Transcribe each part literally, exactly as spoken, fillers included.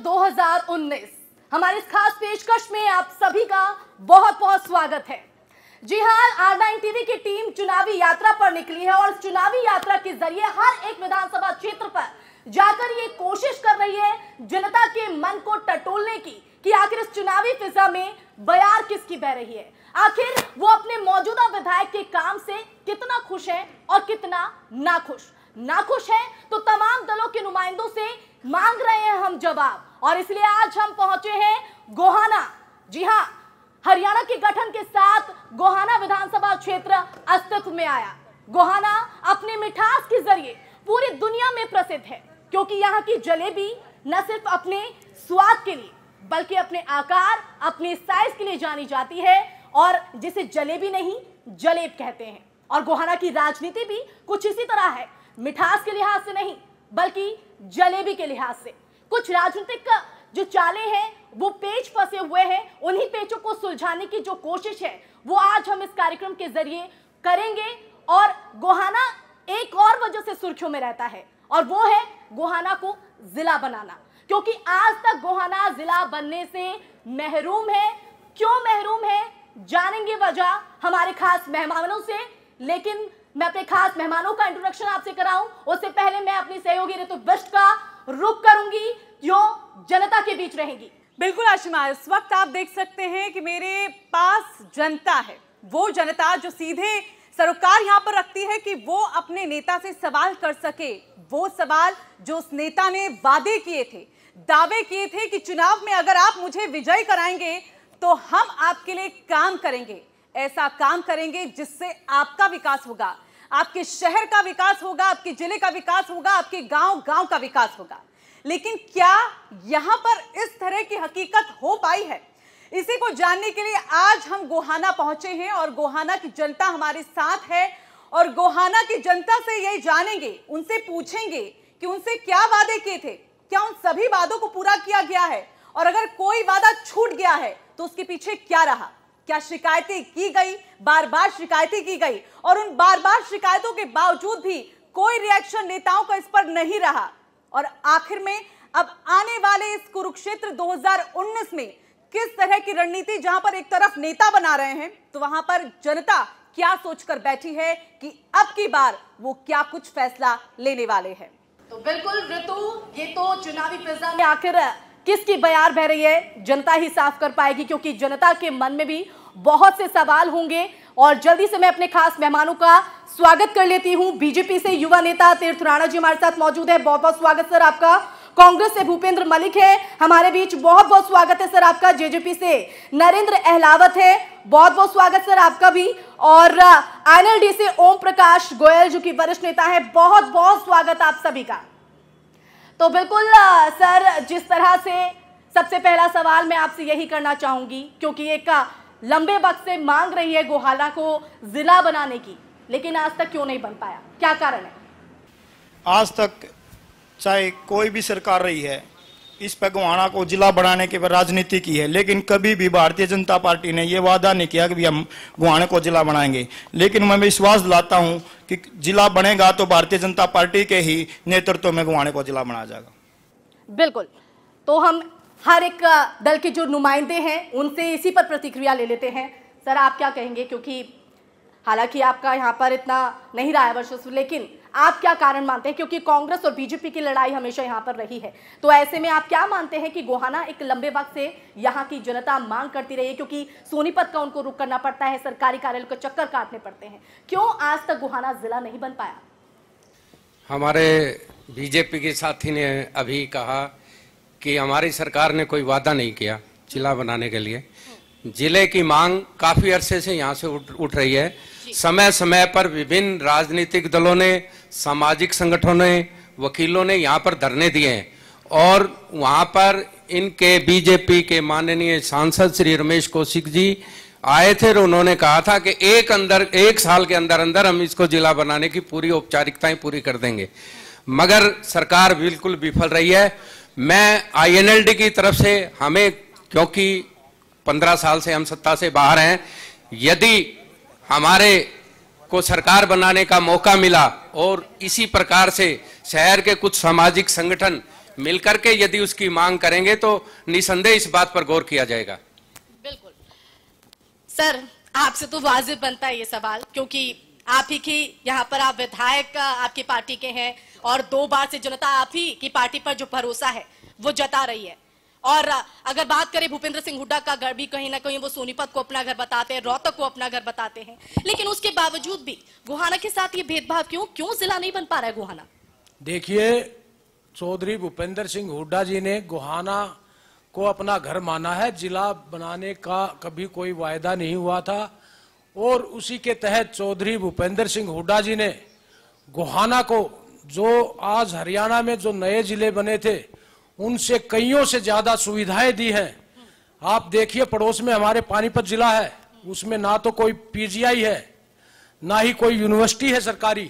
दो हज़ार उन्नीस हमारी इस खास पेशकश में आप सभी का बहुत बहुत स्वागत है। जी हां, आर नाइन टीवी की टीम चुनावी यात्रा पर निकली है और चुनावी यात्रा के जरिए हर एक विधानसभा क्षेत्र पर जाकर ये कोशिश कर रही है जनता के मन को टटोलने की कि आखिर इस चुनावी फिजा में बयार किसकी बह रही है, आखिर वो अपने मौजूदा विधायक के काम से कितना खुश है और कितना नाखुश। नाखुश है तो तमाम दलों के नुमाइंदों से मांग रहे हैं हम जवाब, और इसलिए आज हम पहुंचे हैं गोहाना। जी हां, हरियाणा के गठन के साथ गोहाना विधानसभा क्षेत्र अस्तित्व में आया। गोहाना अपने मिठास के जरिए पूरी दुनिया में प्रसिद्ध है, क्योंकि यहाँ की जलेबी न सिर्फ अपने स्वाद के लिए बल्कि अपने आकार, अपने साइज के लिए जानी जाती है, और जिसे जलेबी नहीं जलेब कहते हैं। और गोहाना की राजनीति भी कुछ इसी तरह है, मिठास के लिहाज से नहीं बल्कि जलेबी के लिहाज से। कुछ राजनीतिक जो चालें हैं वो पेच फंसे हुए हैं, उन्हीं पेचों को सुलझाने की जो कोशिश है वो आज हम इस कार्यक्रम के जरिए करेंगे। और गोहाना एक और वजह से सुर्खियों में रहता है, और वो है गोहाना को जिला बनाना, क्योंकि आज तक गोहाना जिला बनने से महरूम है। क्यों महरूम है जानेंगे वजह हमारे खास मेहमानों से, लेकिन मैं अपने खास मेहमानों का इंट्रोडक्शन आपसे कराऊं उससे पहले मैं अपनी सहयोगी ऋतु बिष्ट का रुख करूंगी जो जनता के बीच रहेंगी। बिल्कुल आशिमा, इस वक्त आप देख सकते हैं कि मेरे पास जनता है, वो जनता जो सीधे सरोकार यहाँ पर रखती है कि वो अपने नेता से सवाल कर सके। वो सवाल जो उस नेता ने वादे किए थे, दावे किए थे कि चुनाव में अगर आप मुझे विजयी कराएंगे तो हम आपके लिए काम करेंगे, ऐसा काम करेंगे जिससे आपका विकास होगा, आपके शहर का विकास होगा, आपके जिले का विकास होगा, आपके गांव गांव का विकास होगा। लेकिन क्या यहां पर इस तरह की हकीकत हो पाई है? इसी को जानने के लिए आज हम गोहाना पहुंचे हैं और गोहाना की जनता हमारे साथ है, और गोहाना की जनता से यही जानेंगे, उनसे पूछेंगे कि उनसे क्या वादे किए थे, क्या उन सभी वादों को पूरा किया गया है, और अगर कोई वादा छूट गया है तो उसके पीछे क्या रहा, क्या शिकायतें की गई, बार बार शिकायतें की गई, और उन बार बार शिकायतों के बावजूद भी कोई रिएक्शन नेताओं का इस पर नहीं रहा। और आखिर में अब आने वाले इस कुरुक्षेत्र दो हज़ार उन्नीस में किस तरह की रणनीति, जहां पर एक तरफ नेता बना रहे हैं तो वहां पर जनता क्या सोचकर बैठी है कि अब की बार वो क्या कुछ फैसला लेने वाले हैं। तो बिल्कुल ऋतु, ये तो चुनावी फिजा में आखिर किसकी बयार बह रही है जनता ही साफ कर पाएगी, क्योंकि जनता के मन में भी बहुत से सवाल होंगे। और जल्दी से मैं अपने खास मेहमानों का स्वागत कर लेती हूं। बीजेपी से युवा नेता तीर्थ राणा जी हमारे साथ मौजूद है, बहुत बहुत स्वागत सर आपका। कांग्रेस से भूपेंद्र मलिक है हमारे बीच, बहुत बहुत स्वागत है सर आपका। जेजेपी से नरेंद्र अहलावत है, बहुत बहुत स्वागत सर आपका भी। और आईएनएलडी से ओम प्रकाश गोयल जो कि वरिष्ठ नेता है, बहुत बहुत स्वागत आप सभी का। तो बिल्कुल सर, जिस तरह से सबसे पहला सवाल मैं आपसे यही करना चाहूंगी, क्योंकि एक लंबे वक्त से मांग रही है गोहाना को जिला बनाने की, लेकिन आज तक क्यों नहीं बन पाया, क्या कारण है? आज तक चाहे कोई भी सरकार रही है, इस पर गोहाना को जिला बनाने की राजनीति की है, लेकिन कभी भी भारतीय जनता पार्टी ने यह वादा नहीं किया कि भी हम गोहाना को जिला बनाएंगे। लेकिन मैं विश्वास दिलाता हूं कि जिला बनेगा तो भारतीय जनता पार्टी के ही नेतृत्व में गोहाना को जिला बनाया जाएगा। बिल्कुल, तो हम हर एक दल के जो नुमाइंदे हैं उनसे इसी पर प्रतिक्रिया ले लेते हैं। सर आप क्या कहेंगे, क्योंकि हालांकि आपका यहाँ पर इतना नहीं रहा है वर्चस्व, लेकिन आप क्या कारण मानते हैं, क्योंकि कांग्रेस और बीजेपी की लड़ाई हमेशा यहाँ पर रही है, तो ऐसे में आप क्या मानते हैं कि गोहाना एक लंबे वक्त से यहाँ की जनता मांग करती रही है, क्योंकि सोनीपत का उनको रुख करना पड़ता है, सरकारी कार्यालय को चक्कर काटने पड़ते हैं, क्यों आज तक गोहाना जिला नहीं बन पाया? हमारे बीजेपी के साथी ने अभी कहा कि हमारी सरकार ने कोई वादा नहीं किया जिला बनाने के लिए। जिले की मांग काफी अरसे से यहाँ से उठ, उठ रही है। समय समय पर विभिन्न राजनीतिक दलों ने, सामाजिक संगठनों ने, वकीलों ने यहाँ पर धरने दिए हैं, और वहाँ पर इनके बीजेपी के माननीय सांसद श्री रमेश कौशिक जी आए थे और उन्होंने कहा था कि एक अंदर एक साल के अंदर अंदर हम इसको जिला बनाने की पूरी औपचारिकताएं पूरी कर देंगे, मगर सरकार बिल्कुल विफल रही है। मैं आईएनएलडी की तरफ से, हमें क्योंकि पंद्रह साल से हम सत्ता से बाहर हैं, यदि हमारे को सरकार बनाने का मौका मिला और इसी प्रकार से शहर के कुछ सामाजिक संगठन मिलकर के यदि उसकी मांग करेंगे तो निसंदेह इस बात पर गौर किया जाएगा। बिल्कुल सर, आपसे तो वाजिब बनता है ये सवाल, क्योंकि आप ही की यहाँ पर आप विधायक आपकी पार्टी के हैं और दो बार से जनता आप ही की पार्टी पर जो भरोसा है वो जता रही है। और अगर बात करें भूपेंद्र सिंह हुड्डा का घर भी कहीं ना कहीं वो सोनीपत को अपना घर बताते हैं, रोहतक को अपना घर बताते हैं, लेकिन उसके बावजूद भी गोहाना के साथ ये भेदभाव क्यों क्यों जिला नहीं बन पा रहा है गोहाना? देखिए, चौधरी भूपेंद्र सिंह हुड्डा जी ने गोहाना को अपना घर माना है। जिला बनाने का कभी कोई वायदा नहीं हुआ था और उसी के तहत चौधरी भूपेंद्र सिंह हुड्डा जी ने गोहाना को, जो आज हरियाणा में जो नए जिले बने थे उनसे कईयों से ज्यादा सुविधाएं दी हैं। आप देखिए, पड़ोस में हमारे पानीपत जिला है, उसमें ना तो कोई पीजीआई है ना ही कोई यूनिवर्सिटी है सरकारी।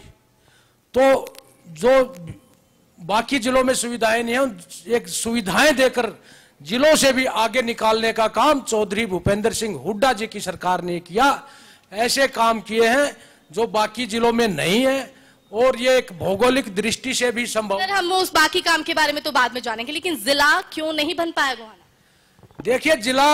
तो जो बाकी जिलों में सुविधाएं नहीं है, एक सुविधाएं देकर जिलों से भी आगे निकालने का काम चौधरी भूपेंद्र सिंह हुड्डा जी की सरकार ने किया। ऐसे काम किए हैं जो बाकी जिलों में नहीं है और ये एक भौगोलिक दृष्टि से भी संभव। सर, हम उस बाकी काम के बारे में तो बाद में जानेंगे, लेकिन जिला क्यों नहीं बन पाया गोहाना? देखिए, जिला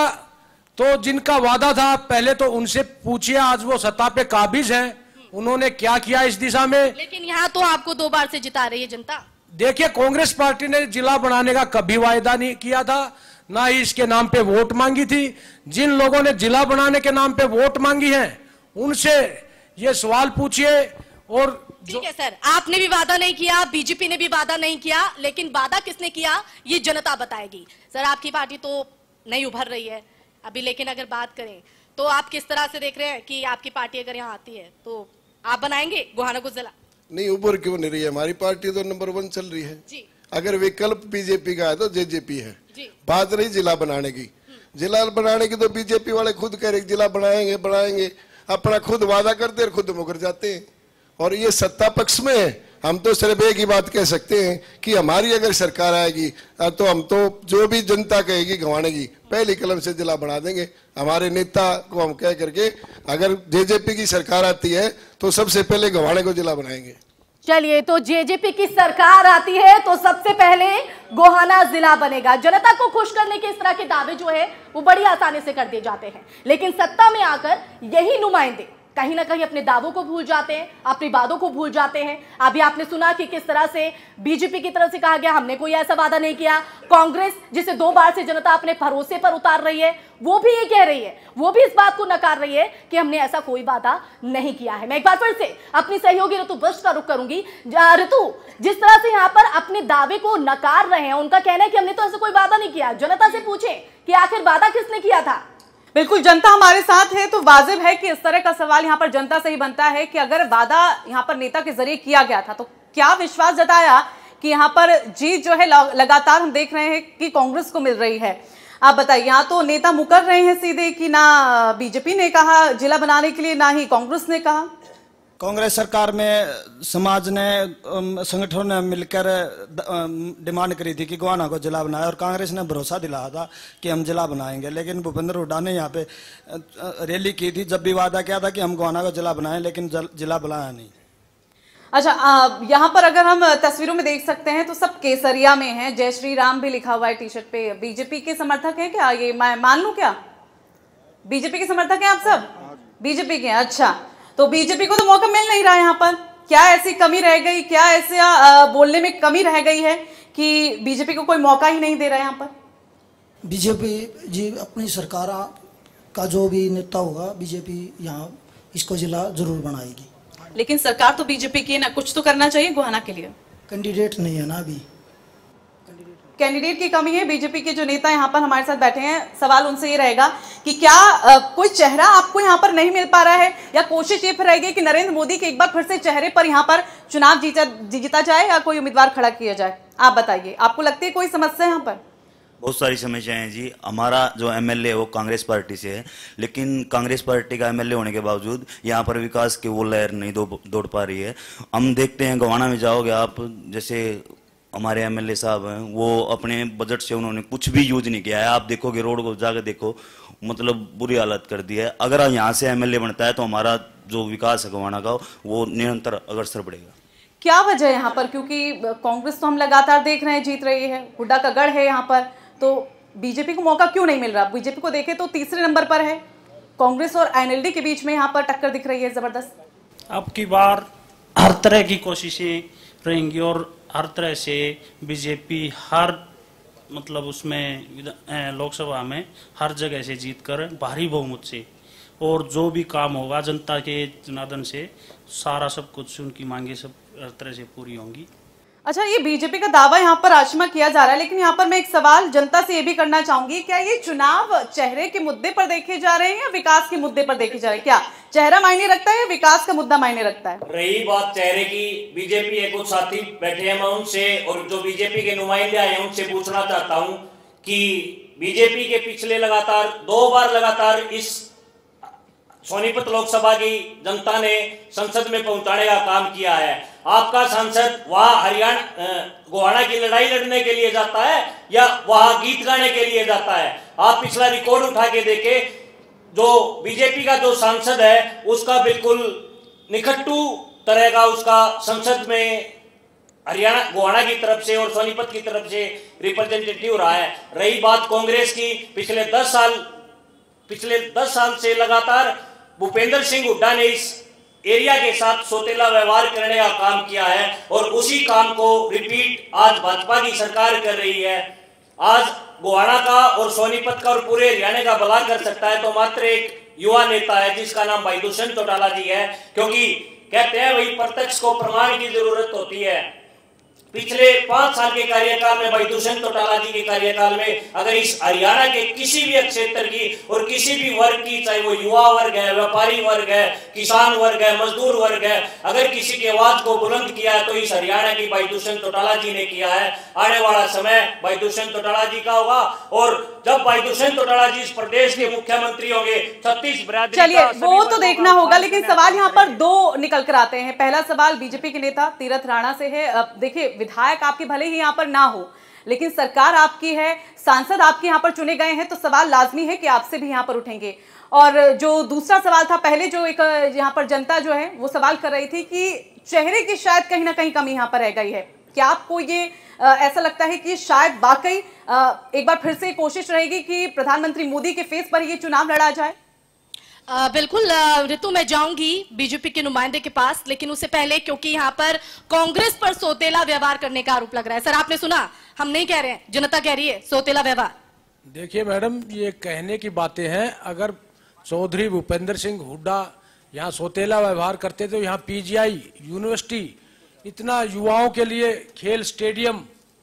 तो जिनका वादा था पहले तो उनसे पूछिए, आज वो सत्ता पे काबिज हैं, उन्होंने क्या किया इस दिशा में। लेकिन यहाँ तो आपको दो बार से जिता रही है जनता। देखिए, कांग्रेस पार्टी ने जिला बनाने का कभी वायदा नहीं किया था, ना ही इसके नाम पे वोट मांगी थी। जिन लोगों ने जिला बनाने के नाम पे वोट मांगी है उनसे ये सवाल पूछिए। और ठीक है सर, आपने भी वादा नहीं किया, बीजेपी ने भी वादा नहीं किया, लेकिन वादा किसने किया ये जनता बताएगी। सर, आपकी पार्टी तो नहीं उभर रही है अभी, लेकिन अगर बात करें तो आप किस तरह से देख रहे हैं कि आपकी पार्टी अगर यहाँ आती है तो आप बनाएंगे गोहाना को जिला? नहीं, उभर क्यों नहीं रही है? हमारी पार्टी तो नंबर वन चल रही है जी। अगर विकल्प बीजेपी का है तो जेजेपी है जी। बात रही जिला बनाने की, जिला बनाने की तो बीजेपी वाले खुद कह रहे जिला बनाएंगे बनाएंगे, अपना खुद वादा करते और खुद मुकर जाते हैं। और ये सत्ता पक्ष में है। हम तो सिर्फ एक ही बात कह सकते हैं कि हमारी अगर सरकार आएगी तो हम तो जो भी जनता कहेगी गंवाने की पहली कलम से जिला बना देंगे। हमारे नेता को हम कह करके अगर जेजेपी की सरकार आती है तो सबसे पहले गंवाने को जिला बनाएंगे। चलिए, तो जेजेपी की सरकार आती है तो सबसे पहले गोहाना जिला बनेगा। जनता को खुश करने के इस तरह के दावे जो है वो बड़ी आसानी से कर दिए जाते हैं, लेकिन सत्ता में आकर यही नुमाइंदे कहीं ना कहीं अपने दावों को भूल जाते हैं, अपनी वादों को भूल जाते हैं। अभी आपने सुना कि किस तरह से बीजेपी की तरफ से कहा गया हमने कोई ऐसा वादा नहीं किया। कांग्रेस, जिसे दो बार से जनता अपने भरोसे पर उतार रही है, वो भी ये कह रही है, वो भी इस बात को नकार रही है कि हमने ऐसा कोई वादा नहीं किया है। मैं एक बार फिर से अपनी सहयोगी ऋतु बिष्ट का रुख करूंगी। ऋतु, जिस तरह से यहाँ पर अपने दावे को नकार रहे हैं, उनका कहना है कि हमने तो ऐसा कोई वादा नहीं किया। जनता से पूछें कि आखिर वादा किसने किया था? बिल्कुल, जनता हमारे साथ है तो वाजिब है कि इस तरह का सवाल यहाँ पर जनता से ही बनता है कि अगर वादा यहाँ पर नेता के जरिए किया गया था तो क्या विश्वास जताया कि यहाँ पर जीत जो है लगातार हम देख रहे हैं कि कांग्रेस को मिल रही है। आप बताइए, यहाँ तो नेता मुकर रहे हैं सीधे कि ना बीजेपी ने कहा जिला बनाने के लिए, ना ही कांग्रेस ने कहा। कांग्रेस सरकार में समाज ने, संगठनों ने मिलकर डिमांड करी थी कि गोहाना को जिला बनाए और कांग्रेस ने भरोसा दिलाया था कि हम जिला बनाएंगे। लेकिन भूपेंद्र हुड्डा ने यहाँ पे रैली की थी, जब भी वादा किया था कि हम गोहाना को जिला बनाएं, लेकिन जिला बनाया नहीं। अच्छा, यहाँ पर अगर हम तस्वीरों में देख सकते हैं तो सब केसरिया में है, जय श्री राम भी लिखा हुआ है टी शर्ट पे। बीजेपी के समर्थक हैं क्या? ये मैं मान लूं क्या बीजेपी के समर्थक हैं आप सब? बीजेपी के? अच्छा, तो बीजेपी को तो मौका मिल नहीं रहा है यहाँ पर। क्या ऐसी कमी रह गई, क्या ऐसे बोलने में कमी रह गई है कि बीजेपी को कोई मौका ही नहीं दे रहा है यहाँ पर? बीजेपी जी अपनी सरकार का जो भी नेता होगा, बीजेपी यहाँ इसको जिला जरूर बनाएगी। लेकिन सरकार तो बीजेपी की है ना, कुछ तो करना चाहिए गोहाना के लिए। कैंडिडेट नहीं है ना अभी, कैंडिडेट की कमी है। बीजेपी के जो नेता यहाँ पर हमारे साथ बैठे हैं, सवाल उनसे ये रहेगा कि क्या आ, कोई चेहरा आपको यहाँ पर नहीं मिल पा रहा है, या कोशिश ये रहेगी कि नरेंद्र मोदी के एक बार फिर से चेहरे पर यहाँ पर चुनाव जीता जीता जाए या कोई उम्मीदवार खड़ा किया जाए? आप बताइए, आपको लगती है कोई समस्या यहाँ पर? बहुत सारी समस्याएं हैं जी। हमारा जो एमएलए है वो कांग्रेस पार्टी से है, लेकिन कांग्रेस पार्टी का एमएलए होने के बावजूद यहाँ पर विकास की वो लहर नहीं दौड़ पा रही है। हम देखते हैं गोहाना में जाओगे आप, जैसे हमारे एमएलए साहब हैं, वो अपने बजट से उन्होंने कुछ भी यूज नहीं किया है। आप देखोगे रोड को जाकर देखो, मतलब बुरी हालत कर दी है। अगर यहाँ से एमएलए बनता है तो हमारा जो विकास है गोहाना का वो निरंतर अग्रसर बढ़ेगा। क्या वजह है यहाँ पर, क्योंकि कांग्रेस तो हम लगातार देख रहे हैं जीत रही है, हुड्डा का गढ़ है यहाँ पर, तो बीजेपी को मौका क्यों नहीं मिल रहा? बीजेपी को देखें तो तीसरे नंबर पर है, कांग्रेस और एनएलडी के बीच में यहाँ पर टक्कर दिख रही है जबरदस्त। अब की बार हर तरह की कोशिशें रहेंगी और हर तरह से बीजेपी हर मतलब उसमें लोकसभा में हर जगह से जीतकर भारी बहुमत से, और जो भी काम होगा जनता के जनार्दन से सारा सब कुछ उनकी मांगे सब हर तरह से पूरी होंगी। अच्छा, ये बीजेपी का दावा यहाँ पर आशमा किया जा रहा है, लेकिन यहाँ पर मैं एक सवाल जनता से ये भी करना चाहूंगी, क्या ये चुनाव चेहरे के मुद्दे पर देखे जा रहे हैं या विकास के मुद्दे पर देखे जा रहे हैं? क्या चेहरा मायने रखता है या विकास का मुद्दा मायने रखता है? रही बात चेहरे की, बीजेपी के कुछ साथी बैठे हैं, मैं उनसे और जो बीजेपी के नुमाइंदे आए हैं उनसे पूछना चाहता हूँ कि बीजेपी के पिछले लगातार दो बार लगातार इस सोनीपत लोकसभा की जनता ने संसद में पहुंचाने का काम किया है। आपका सांसद वहां हरियाणा गोहाना की लड़ाई लड़ने के लिए जाता है या वहां गीत गाने के लिए जाता है? आप पिछला रिकॉर्ड उठा के देखे, जो बीजेपी का जो सांसद है उसका बिल्कुल निखट्टू तरह का उसका संसद में हरियाणा गोहाना की तरफ से और सोनीपत की तरफ से रिप्रेजेंटेटिव रहा है। रही बात कांग्रेस की, पिछले दस साल पिछले दस साल से लगातार भूपेंद्र सिंह हुड्डा ने इस एरिया के साथ सौतेला व्यवहार करने का काम किया है और उसी काम को रिपीट आज भाजपा की सरकार कर रही है। आज गोहाना का और सोनीपत का और पूरे हरियाणा का भला कर सकता है तो मात्र एक युवा नेता है जिसका नाम भाई दुष्यंत चौटाला जी है, क्योंकि कहते हैं वही प्रत्यक्ष को प्रमाण की जरूरत होती है। पिछले पांच साल के कार्यकाल में भाई दुष्यंत चौटाला जी के कार्यकाल में अगर इस हरियाणा के किसी भी क्षेत्र की और किसी भी वर्ग की, चाहे वो युवा वर्ग है, व्यापारी वर्ग है, किसान वर्ग है, मजदूर वर्ग है, अगर किसी की आवाज को बुलंद किया है तो इस हरियाणा की भाई दुष्यंत चौटाला जी ने किया है। आने वाला समय भाई दुष्यंत चौटाला जी का होगा और जब भाई दुष्यंत चौटाला जी इस प्रदेश के मुख्यमंत्री होंगे, छत्तीस बिरादरी, चलिए वो तो देखना होगा, लेकिन सवाल यहाँ पर दो निकल कर आते हैं। पहला सवाल बीजेपी के नेता तीरथ राणा से है। अब देखिए, विधायक आपके भले ही यहाँ पर ना हो, लेकिन सरकार आपकी है, सांसद आपके यहाँ पर चुने गए हैं, तो सवाल लाजमी है कि आपसे भी यहाँ पर उठेंगे। और जो दूसरा सवाल था, पहले जो एक यहाँ पर जनता जो है वो सवाल कर रही थी कि चेहरे की शायद कहीं ना कहीं कमी यहाँ पर रह गई है। क्या आपको ये आ, ऐसा लगता है कि शायद वाकई एक बार फिर से कोशिश रहेगी कि प्रधानमंत्री मोदी के फेस पर ये चुनाव लड़ा जाए? आ, बिल्कुल ऋतु, मैं जाऊंगी बीजेपी के नुमाइंदे के पास, लेकिन उससे पहले क्योंकि यहाँ पर कांग्रेस पर सौतेला व्यवहार करने का आरोप लग रहा है। सर, आपने सुना, हम नहीं कह रहे हैं, जनता कह रही है सौतेला व्यवहार। देखिए मैडम, ये कहने की बातें हैं। अगर चौधरी भूपेंद्र सिंह हुड्डा यहाँ सौतेला व्यवहार करते तो यहाँ पीजीआई यूनिवर्सिटी, इतना युवाओं के लिए खेल स्टेडियम,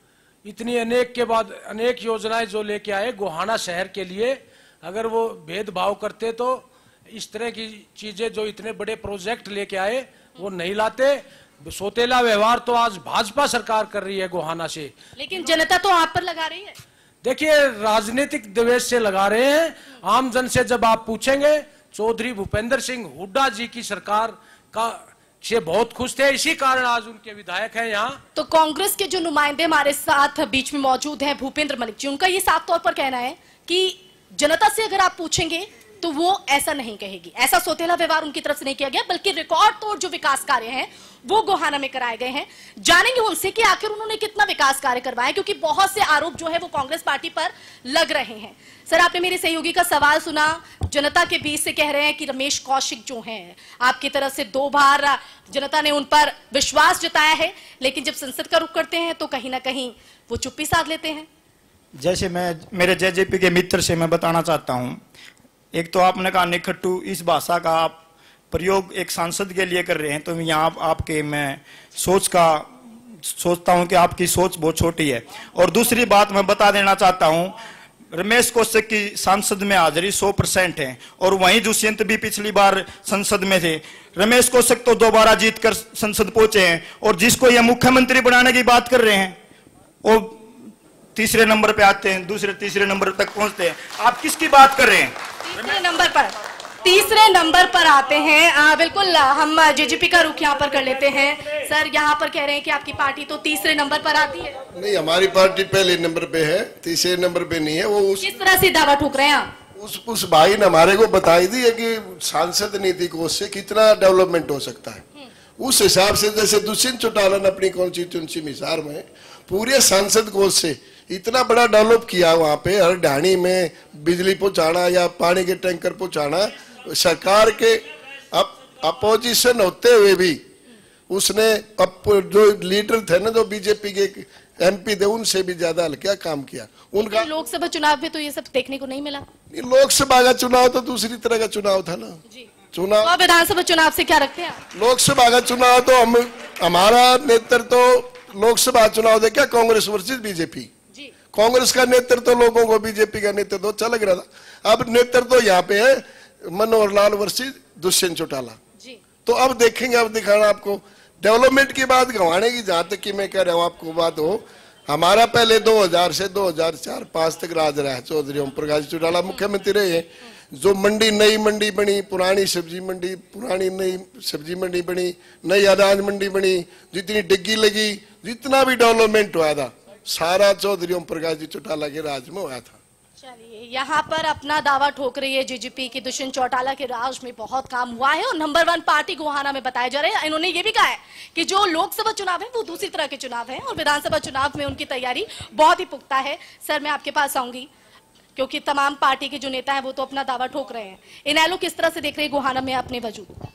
इतनी अनेक के बाद अनेक योजनाएं जो लेके आए गोहाना शहर के लिए, अगर वो भेदभाव करते तो इस तरह की चीजें जो इतने बड़े प्रोजेक्ट लेके आए वो नहीं लाते। सौतेला व्यवहार तो आज भाजपा सरकार कर रही है गोहाना से, लेकिन जनता तो आप पर लगा रही है। देखिए, राजनीतिक द्वेष से लगा रहे हैं। आम जन से जब आप पूछेंगे, चौधरी भूपेंद्र सिंह हुड्डा जी की सरकार का से बहुत खुश थे, इसी कारण आज उनके विधायक हैं यहाँ। तो कांग्रेस के जो नुमाइंदे हमारे साथ बीच में मौजूद हैं, भूपेंद्र मलिक जी, उनका ये साफ तौर पर कहना है कि जनता से अगर आप पूछेंगे तो वो ऐसा नहीं कहेगी, ऐसा सौतेला व्यवहार उनकी तरफ से नहीं किया गया, बल्कि रिकॉर्ड तोड़ जो विकास कार्य हैं वो गोहाना में कराए गए हैं। जानेंगे उनसे कि आखिर उन्होंने कितना विकास कार्य करवाया, क्योंकि बहुत से आरोप जो है वो कांग्रेस पार्टी पर लग रहे हैं। सर, आपने मेरे सहयोगी का सवाल सुना, जनता के बीच से कह रहे हैं कि रमेश कौशिक जो हैं, आपकी तरफ से दो बार जनता ने उन पर विश्वास जताया है, लेकिन जब संसद का रुख करते हैं तो कहीं ना कहीं वो चुप्पी साध लेते हैं। जैसे मैं मेरे जेजेपी के मित्र से मैं बताना चाहता हूं, एक तो आपने कहा निखट्टू, इस भाषा का आप प्रयोग एक सांसद के लिए कर रहे हैं, तो यहाँ आप, आपके मैं सोच का सोचता हूं कि आपकी सोच बहुत छोटी है। और दूसरी बात मैं बता देना चाहता हूं, रमेश कौशिक की सांसद में हाजिरी सौ परसेंट है और वहीं दुष्यंत भी पिछली बार संसद में थे। रमेश कौशिक तो दोबारा जीत कर संसद पहुंचे हैं और जिसको यह मुख्यमंत्री बनाने की बात कर रहे हैं वो तीसरे नंबर पे आते हैं, दूसरे तीसरे नंबर तक पहुंचते हैं। आप किसकी बात कर रहे हैं? तीसरे नंबर पर तीसरे नंबर पर आते हैं। आ, बिल्कुल, हम जेजेपी का रुख यहाँ पर कर लेते हैं। सर, यहाँ पर कह रहे हैं कि आपकी पार्टी तो तीसरे नंबर पर आती है। नहीं, हमारी पार्टी पहले नंबर पे है, तीसरे नंबर पे नहीं है। वो उस किस तरह से दावा ठोक रहे हैं आप? उस उस भाई ने हमारे को बताई दी है कि सांसद नीति कोष से कितना डेवलपमेंट हो सकता है। उस हिसाब से जैसे दुष्यंत चौटाला ने अपनी कॉन्स्टिट्यूंसी हिसार में पूरे सांसद कोष से इतना बड़ा डेवलप किया, वहां पे हर ढाणी में बिजली पहुंचाना या पानी के टैंकर पहुंचाना, सरकार के अपोजिशन होते हुए भी उसने अप, जो लीडर थे ना, जो बीजेपी के एमपी थे, उनसे भी ज्यादा हल्का काम किया। उनका लोकसभा चुनाव में तो ये सब देखने को नहीं मिला। लोकसभा का चुनाव तो दूसरी तरह का चुनाव था ना जी। चुनाव तो विधानसभा चुनाव से क्या रखते हैं? लोकसभा का चुनाव तो हम हमारा नेतृत्व तो लोकसभा चुनाव दे क्या कांग्रेस वर्सेस बीजेपी, कांग्रेस का नेतृत्व तो लोगों को बीजेपी का नेतृत्व तो अच्छा लग रहा था। अब नेतृत्व तो यहाँ पे है मनोहर लाल वर्सेस दुष्यंत चौटाला। तो अब देखेंगे, अब दिखाना आपको डेवलपमेंट की बात गंवाने की, जहां तक कि मैं कह रहा हूँ आपको बात हो, हमारा पहले दो हज़ार से दो हज़ार चार पांच तक राज रहा है, चौधरी ओम प्रकाश चौटाला मुख्यमंत्री रहे। जो मंडी, नई मंडी बनी, पुरानी सब्जी मंडी, पुरानी नई सब्जी मंडी बनी, नई अनाज मंडी बनी, जितनी डिग्गी लगी, जितना भी डेवलपमेंट हुआ था सारा चौधरी ओम प्रकाश जी चौटाला के राज में हुआ था। चलिए, यहाँ पर अपना दावा ठोक रही है जेजेपी की दुष्यंत चौटाला के राज में बहुत काम हुआ है और नंबर वन पार्टी गोहाना में बताया जा रहा है। इन्होंने ये भी कहा है कि जो लोकसभा चुनाव है वो दूसरी तरह के चुनाव है और विधानसभा चुनाव में उनकी तैयारी बहुत ही पुख्ता है। सर, मैं आपके पास आऊंगी क्योंकि तमाम पार्टी के जो नेता है वो तो अपना दावा ठोक रहे हैं। इनेलो किस तरह से देख रहे हैं गोहाना में अपने वजूद?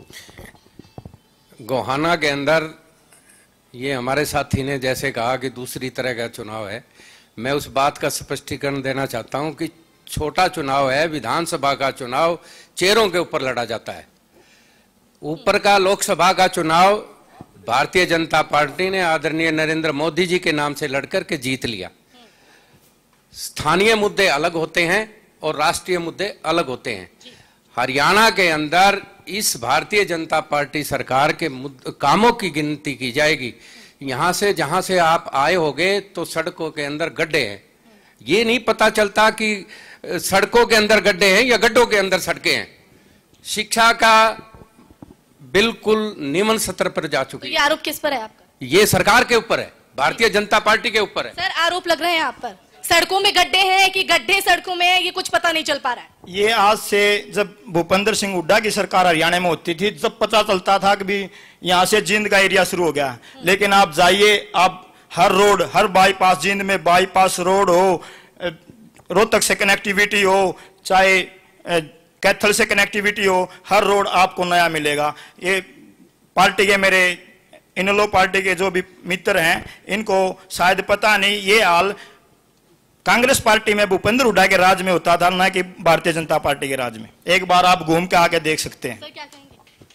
गोहाना के अंदर ये हमारे साथी ने जैसे कहा कि दूसरी तरह का चुनाव है, मैं उस बात का स्पष्टीकरण देना चाहता हूं कि छोटा चुनाव है। विधानसभा का चुनाव चेहरों के ऊपर लड़ा जाता है, ऊपर का लोकसभा का चुनाव भारतीय जनता पार्टी ने आदरणीय नरेंद्र मोदी जी के नाम से लड़कर के जीत लिया। स्थानीय मुद्दे अलग होते हैं और राष्ट्रीय मुद्दे अलग होते हैं। हरियाणा के अंदर इस भारतीय जनता पार्टी सरकार के कामों की गिनती की जाएगी। यहां से जहां से आप आए होंगे तो सड़कों के अंदर गड्ढे हैं, ये नहीं पता चलता कि सड़कों के अंदर गड्ढे हैं या गड्ढों के अंदर सड़कें हैं। शिक्षा का बिल्कुल निम्न स्तर पर जा चुकी है। तो ये आरोप किस पर है आपका? ये सरकार के ऊपर है, भारतीय जनता पार्टी के ऊपर है। सर, आरोप लग रहे हैं आप पर, सड़कों में गड्ढे हैं कि गड्ढे सड़कों में है, ये कुछ पता नहीं चल पा रहा है। ये आज से जब भूपेंद्र सिंह हुड्डा की सरकार हरियाणा में होती थी तब पता चलता था कि भी यहाँ से जींद का एरिया शुरू हो गया। लेकिन आप जाइए, आप हर रोड, हर बाईपास, जींद में बाईपास रोड हो, रोहतक से कनेक्टिविटी हो, चाहे कैथल से कनेक्टिविटी हो, हर रोड आपको नया मिलेगा। ये पार्टी के मेरे इनेलो पार्टी के जो भी मित्र हैं इनको शायद पता नहीं, ये हाल कांग्रेस पार्टी में भूपेंद्र हुड्डा के राज में होता था, ना कि भारतीय जनता पार्टी के राज में। एक बार आप घूम के आके देख सकते हैं। सर, क्या कहेंगे?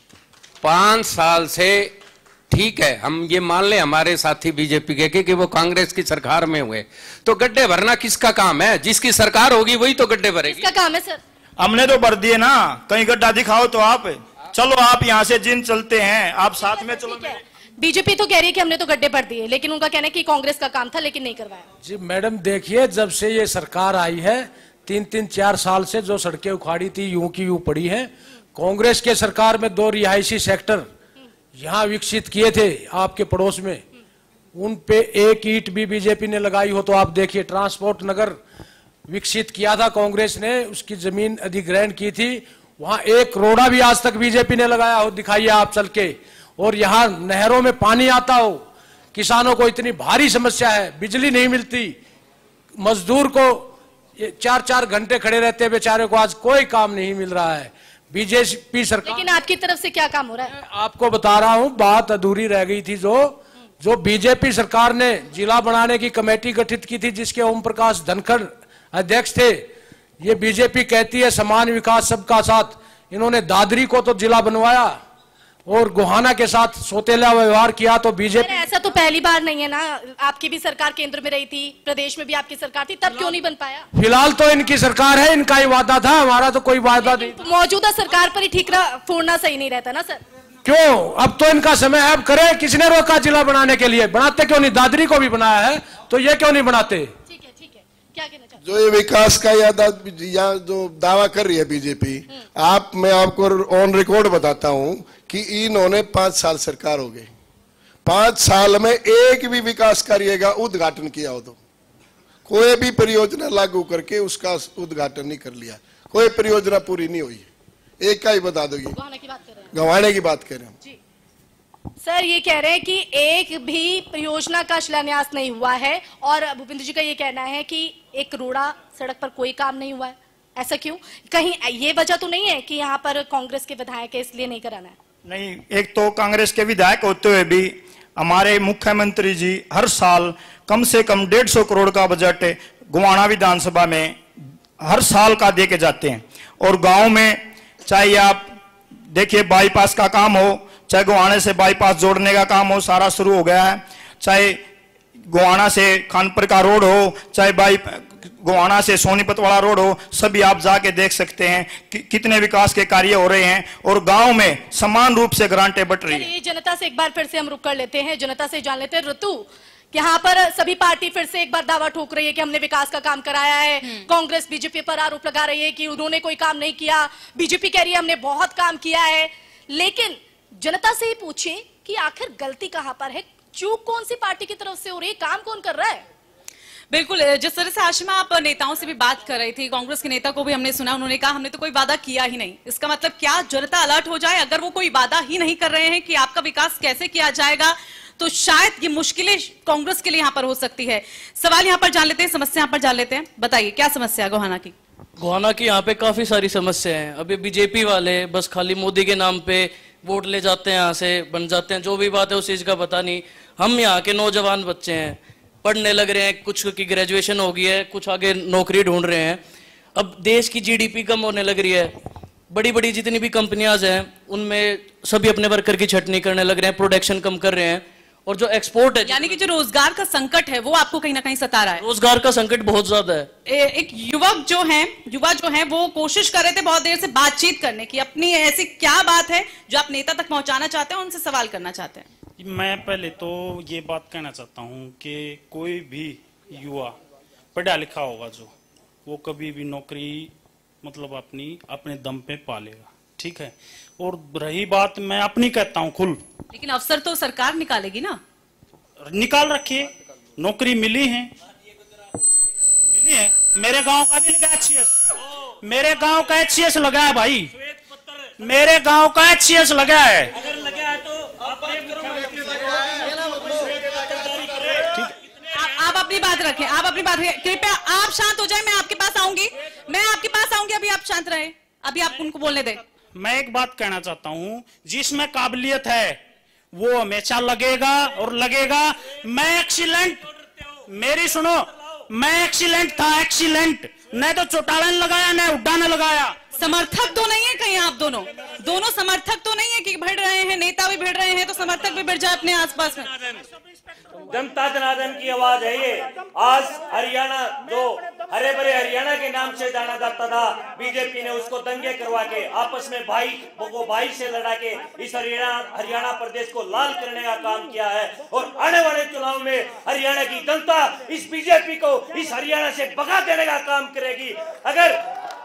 पांच साल से ठीक है, हम ये मान ले हमारे साथी बीजेपी के कि वो कांग्रेस की सरकार में हुए, तो गड्ढे भरना किसका काम है? जिसकी सरकार होगी वही तो गड्ढे भरेगी। किसका काम है सर? हमने तो भर दिए ना, कहीं गड्ढा दिखाओ तो आप चलो, आप यहाँ से जिन चलते हैं, आप साथ में चलो। बीजेपी तो कह रही है कि हमने तो गड्ढे भर दिए, लेकिन उनका कहना है कि कांग्रेस का काम था लेकिन नहीं करवाया। जी मैडम, देखिए जब से ये सरकार आई है तीन तीन चार साल से जो सड़कें उखाड़ी थी यूं की यूं पड़ी है। कांग्रेस के सरकार में दो रिहायशी सेक्टर यहाँ विकसित किए थे आपके पड़ोस में, उन पे एक ईंट भी बीजेपी ने लगाई हो तो आप देखिए। ट्रांसपोर्ट नगर विकसित किया था कांग्रेस ने, उसकी जमीन अधिग्रहण की थी, वहां एक रोड़ा भी आज तक बीजेपी ने लगाया हो, दिखाइए आप चल के। और यहाँ नहरों में पानी आता हो, किसानों को इतनी भारी समस्या है, बिजली नहीं मिलती, मजदूर को चार चार घंटे खड़े रहते हैं बेचारे को, आज कोई काम नहीं मिल रहा है। बीजेपी सरकार, लेकिन आपकी तरफ से क्या काम हो रहा है? आपको बता रहा हूं, बात अधूरी रह गई थी। जो जो बीजेपी सरकार ने जिला बनाने की कमेटी गठित की थी जिसके ओम प्रकाश धनखड़ अध्यक्ष थे, ये बीजेपी कहती है समान विकास सबका साथ, इन्होंने दादरी को तो जिला बनवाया और गोहाना के साथ सोतेला व्यवहार किया। तो बीजेपी, ऐसा तो पहली बार नहीं है ना, आपकी भी सरकार केंद्र में रही थी, प्रदेश में भी आपकी सरकार थी, तब क्यों नहीं बन पाया? फिलहाल तो इनकी सरकार है, इनका ही वादा था, हमारा तो कोई वादा नहीं। तो मौजूदा सरकार पर ही ठीकरा फोड़ना सही नहीं रहता ना सर? क्यों? अब तो इनका समय है, अब करे। किसने रोका जिला बनाने के लिए? बनाते क्यों नहीं? दादरी को भी बनाया है, तो ये क्यों नहीं बनाते? ठीक है, ठीक है, क्या कहना चाहते? जो ये विकास का या, या जो दावा कर रही है बीजेपी, आप मैं आपको ऑन रिकॉर्ड बताता हूं कि इन्होंने पांच साल सरकार हो गई, पांच साल में एक भी विकास कार्य का उद्घाटन किया हो तो कोई भी परियोजना लागू करके उसका उद्घाटन नहीं कर लिया, कोई परियोजना पूरी नहीं हुई। एक का ही बता दोगी, गवाने की बात कर रहे हैं। गंवाने की बात कर रहे हैं। सर ये कह रहे हैं कि एक भी परियोजना का शिलान्यास नहीं हुआ है और भूपेंद्र जी का ये कहना है कि एक रोड़ा सड़क पर कोई काम नहीं हुआ है। ऐसा क्यों? कहीं ये वजह तो नहीं है कि यहाँ पर कांग्रेस के विधायक है इसलिए नहीं कराना है? नहीं, एक तो कांग्रेस के विधायक होते हुए भी हमारे मुख्यमंत्री जी हर साल कम से कम डेढ़ सौ करोड़ का बजट गोवाना विधानसभा में हर साल का दे के जाते हैं। और गांव में चाहे आप देखिए बाईपास का काम हो, चाहे गोवाना से बाईपास जोड़ने का काम हो, सारा शुरू हो गया है। चाहे गोवाना से खानपुर का रोड हो, चाहे बाई गोवाना से सोनीपत वाला रोड हो, सभी आप जाके देख सकते हैं कि कितने विकास के कार्य हो रहे हैं और गांव में समान रूप से ग्रांटें बट रही है। जनता से एक बार फिर से हम रुक कर लेते हैं, जनता से जान लेते हैं। ऋतु, यहाँ पर सभी पार्टी फिर से एक बार दावा ठोक रही है कि हमने विकास का काम कराया है। कांग्रेस बीजेपी पर आरोप लगा रही है कि उन्होंने कोई काम नहीं किया। बीजेपी कह रही है हमने बहुत काम किया है। लेकिन जनता से ही पूछिए कि आखिर गलती कहां पर है, चूक कौन सी पार्टी की तरफ से हो रही है, काम कौन कर रहा है? बिल्कुल, जिस तरह से आशिमा आप नेताओं से भी बात कर रही थी, कांग्रेस के नेता को भी हमने सुना, उन्होंने कहा हमने तो कोई वादा किया ही नहीं। इसका मतलब क्या जनता अलर्ट हो जाए? अगर वो कोई वादा ही नहीं कर रहे हैं कि आपका विकास कैसे किया जाएगा, तो शायद ये मुश्किलें कांग्रेस के लिए यहाँ पर हो सकती है। सवाल यहाँ पर जान लेते हैं, समस्या यहाँ पर जान लेते हैं। बताइए क्या समस्या है गोहाना की? गोहाना की यहाँ पे काफी सारी समस्या है। अभी बीजेपी वाले बस खाली मोदी के नाम पे वोट ले जाते हैं, यहाँ से बन जाते हैं, जो भी बात है उस चीज का पता नहीं। हम यहाँ के नौजवान बच्चे हैं, पढ़ने लग रहे हैं, कुछ की ग्रेजुएशन हो गई है, कुछ आगे नौकरी ढूंढ रहे हैं। अब देश की जीडीपी कम होने लग रही है, बड़ी बड़ी जितनी भी कंपनियां हैं उनमें सभी अपने वर्कर की छटनी करने लग रहे हैं, प्रोडक्शन कम कर रहे हैं। और जो एक्सपोर्ट है, यानी कि जो रोजगार का संकट है वो आपको कहीं ना कहीं सता रहा है। रोजगार का संकट बहुत ज्यादा है। ए, एक युवक जो हैं युवा जो हैं वो कोशिश कर रहे थे बहुत देर से बातचीत करने की, अपनी ऐसी क्या बात है जो आप नेता तक पहुंचाना चाहते हैं, उनसे सवाल करना चाहते हैं। मैं पहले तो ये बात कहना चाहता हूँ कि कोई भी युवा पढ़ा लिखा होगा जो, वो कभी भी नौकरी मतलब अपनी अपने दम पे पालेगा, ठीक है। और रही बात, मैं अपनी कहता हूँ खुल, लेकिन अफसर तो सरकार निकालेगी ना। निकाल रखिए, नौकरी मिली है, मिली है। मेरे गांव का भी लगा एच सी एस, मेरे गांव का एच सी एस लगा है भाई, मेरे गांव का एच सी एस लगा है। अगर लगा है तो आप अपनी बात रखें, आप अपनी बात रखें। कृपया आप शांत हो जाए, मैं आपके पास आऊंगी, मैं आपके पास आऊंगी। अभी आप शांत रहे, अभी आप उनको बोलने दें। मैं एक बात कहना चाहता हूं, जिसमें काबिलियत है वो हमेशा लगेगा और लगेगा। मैं एक्सीलेंट, मेरी सुनो, मैं एक्सीलेंट था, एक्सीलेंट। न तो चौटाला ने लगाया न हुड्डा ने लगाया। समर्थक तो नहीं है कहीं आप दोनों दोनों समर्थक तो नहीं है कि भिड़ रहे हैं, नेता भी भिड़ रहे हैं, तो समर्थक भी भिड़ जाए अपने आसपास में। जनता जनार्दन की आवाज है ये। आज हरियाणा जो हरे भरे हरियाणा के नाम से जाना जाता था, बीजेपी ने उसको दंगे करवा के आपस में भाई को भाई से लड़ा के इस हरियाणा हरियाणा प्रदेश को लाल करने का काम किया है। और आने वाले चुनाव में हरियाणा की जनता इस बीजेपी को इस हरियाणा से भगा देने का काम करेगी। अगर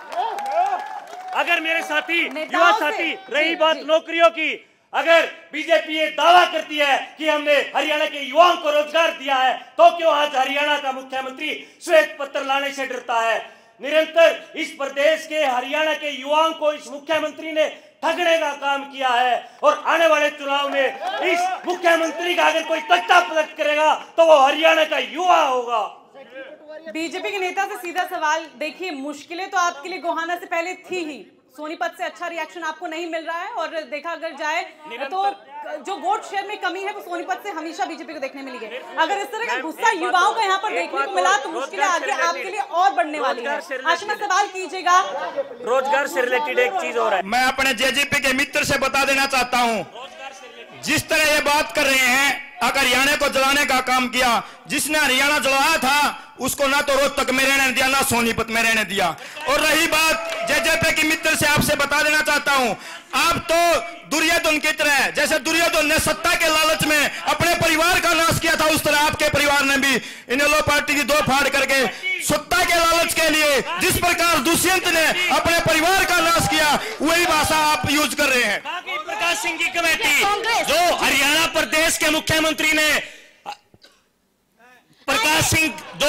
अगर मेरे साथी युवा साथी, रही बात नौकरियों की, अगर बीजेपी ये दावा करती है कि हमने हरियाणा के युवाओं को रोजगार दिया है, तो क्यों आज हरियाणा का मुख्यमंत्री श्वेत पत्र लाने से डरता है? निरंतर इस प्रदेश के हरियाणा के युवाओं को इस मुख्यमंत्री ने ठगने का काम किया है। और आने वाले चुनाव में इस मुख्यमंत्री का अगर कोई तख्ता पलट करेगा तो वो हरियाणा का युवा होगा। बीजेपी के नेता से सीधा सवाल, देखिए मुश्किलें तो आपके लिए गोहाना से पहले थी ही, सोनीपत से अच्छा रिएक्शन आपको नहीं मिल रहा है, और देखा अगर जाए तो जो वोट शेयर में कमी है वो सोनीपत से हमेशा बीजेपी को देखने मिली है। अगर इस तरह का गुस्सा युवाओं का यहाँ पर देखने को मिला तो मुश्किलें आगे आपके लिए और बढ़ने वाली है। आशिमा सवाल कीजिएगा। रोजगार से रिलेटेड एक चीज और है, मैं अपने जेजेपी के मित्र से बता देना चाहता हूँ, जिस तरह ये बात कर रहे हैं अगर हरियाणा को जलाने का काम किया, जिसने हरियाणा जलाया था उसको ना तो रोहतक में रहने दिया ना सोनीपत में रहने दिया। और रही बात जेजेपी के मित्र से, आपसे बता देना चाहता हूं, आप तो दुर्योधन की तरह, जैसे दुर्योधन ने सत्ता के लालच में अपने परिवार का नाश किया था, उस तरह आपके परिवार ने भी इनेलो पार्टी की दो फाड़ करके सत्ता के लालच के लिए जिस प्रकार दुष्यंत ने अपने परिवार का नाश किया, वही भाषा आप यूज कर रहे हैं। प्रकाश सिंह की कमेटी जो हरियाणा प्रदेश के मुख्यमंत्री ने, प्रकाश सिंह जो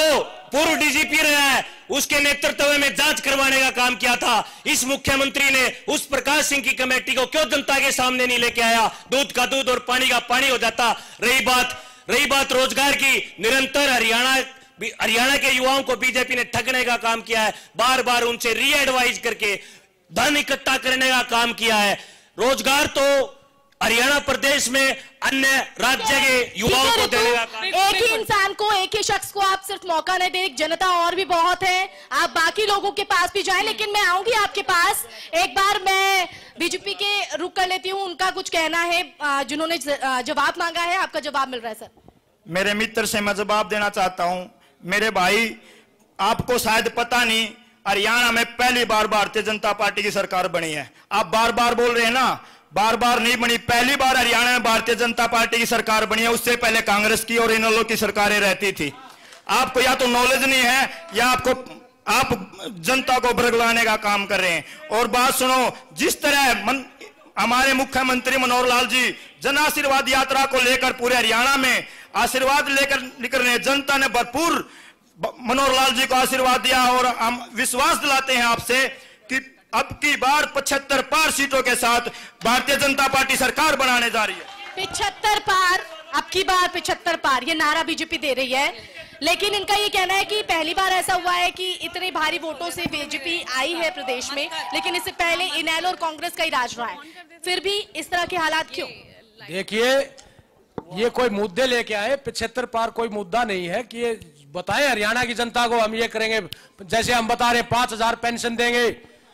पूर्व डीजीपी रहा है, उसके नेतृत्व में जांच करवाने का काम किया था। इस मुख्यमंत्री ने उस प्रकाश सिंह की कमेटी को क्यों जनता के सामने नहीं लेके आया? दूध का दूध और पानी का पानी हो जाता। रही बात रही बात रोजगार की, निरंतर हरियाणा हरियाणा के युवाओं को बीजेपी ने ठगने का काम किया है, बार बार उनसे री एडवाइज करके धन इकट्ठा करने का काम किया है। रोजगार तो हरियाणा प्रदेश में अन्य राज्य के युवाओं को देने का काम। एक ही इंसान को, एक ही शख्स को आप सिर्फ मौका नहीं दे, जनता और भी बहुत है, आप बाकी लोगों के पास भी जाएं। लेकिन मैं आऊंगी आपके पास, एक बार मैं बीजेपी के रुक कर लेती हूं, उनका कुछ कहना है, जिन्होंने जवाब मांगा है, आपका जवाब मिल रहा है। सर, मेरे मित्र से मैं जवाब देना चाहता हूं। मेरे भाई, आपको शायद पता नहीं, हरियाणा में पहली बार भारतीय जनता पार्टी की सरकार बनी है। आप बार बार बोल रहे हैं ना, बार बार नहीं बनी, पहली बार हरियाणा में भारतीय जनता पार्टी की सरकार बनी है। उससे पहले कांग्रेस की और इनेलो की सरकारें रहती थी। आपको या तो नॉलेज नहीं है या आपको आप जनता को भड़काने का काम कर रहे हैं। और बात सुनो, जिस तरह मन, हमारे मुख्यमंत्री मनोहर लाल जी जन आशीर्वाद यात्रा को लेकर पूरे हरियाणा में आशीर्वाद लेकर निकल रहे हैं, जनता ने भरपूर मनोहर लाल जी को आशीर्वाद दिया और हम विश्वास दिलाते हैं आपसे कि अब की बार पचहत्तर पार सीटों के साथ भारतीय जनता पार्टी सरकार बनाने जा रही है। पचहत्तर पार, अब की बार पचहत्तर पार, ये नारा बीजेपी दे रही है। लेकिन इनका ये कहना है कि पहली बार ऐसा हुआ है कि इतने भारी वोटों से बीजेपी आई है प्रदेश में, लेकिन इससे पहले इनेलो और कांग्रेस का ही राज रहा है। फिर भी इस तरह के हालात क्यों? देखिए, ये कोई मुद्दे लेके आए, पचहत्तर पार कोई मुद्दा नहीं है कि ये बताएं हरियाणा की जनता को हम ये करेंगे। जैसे हम बता रहे, पांच हजार पेंशन देंगे,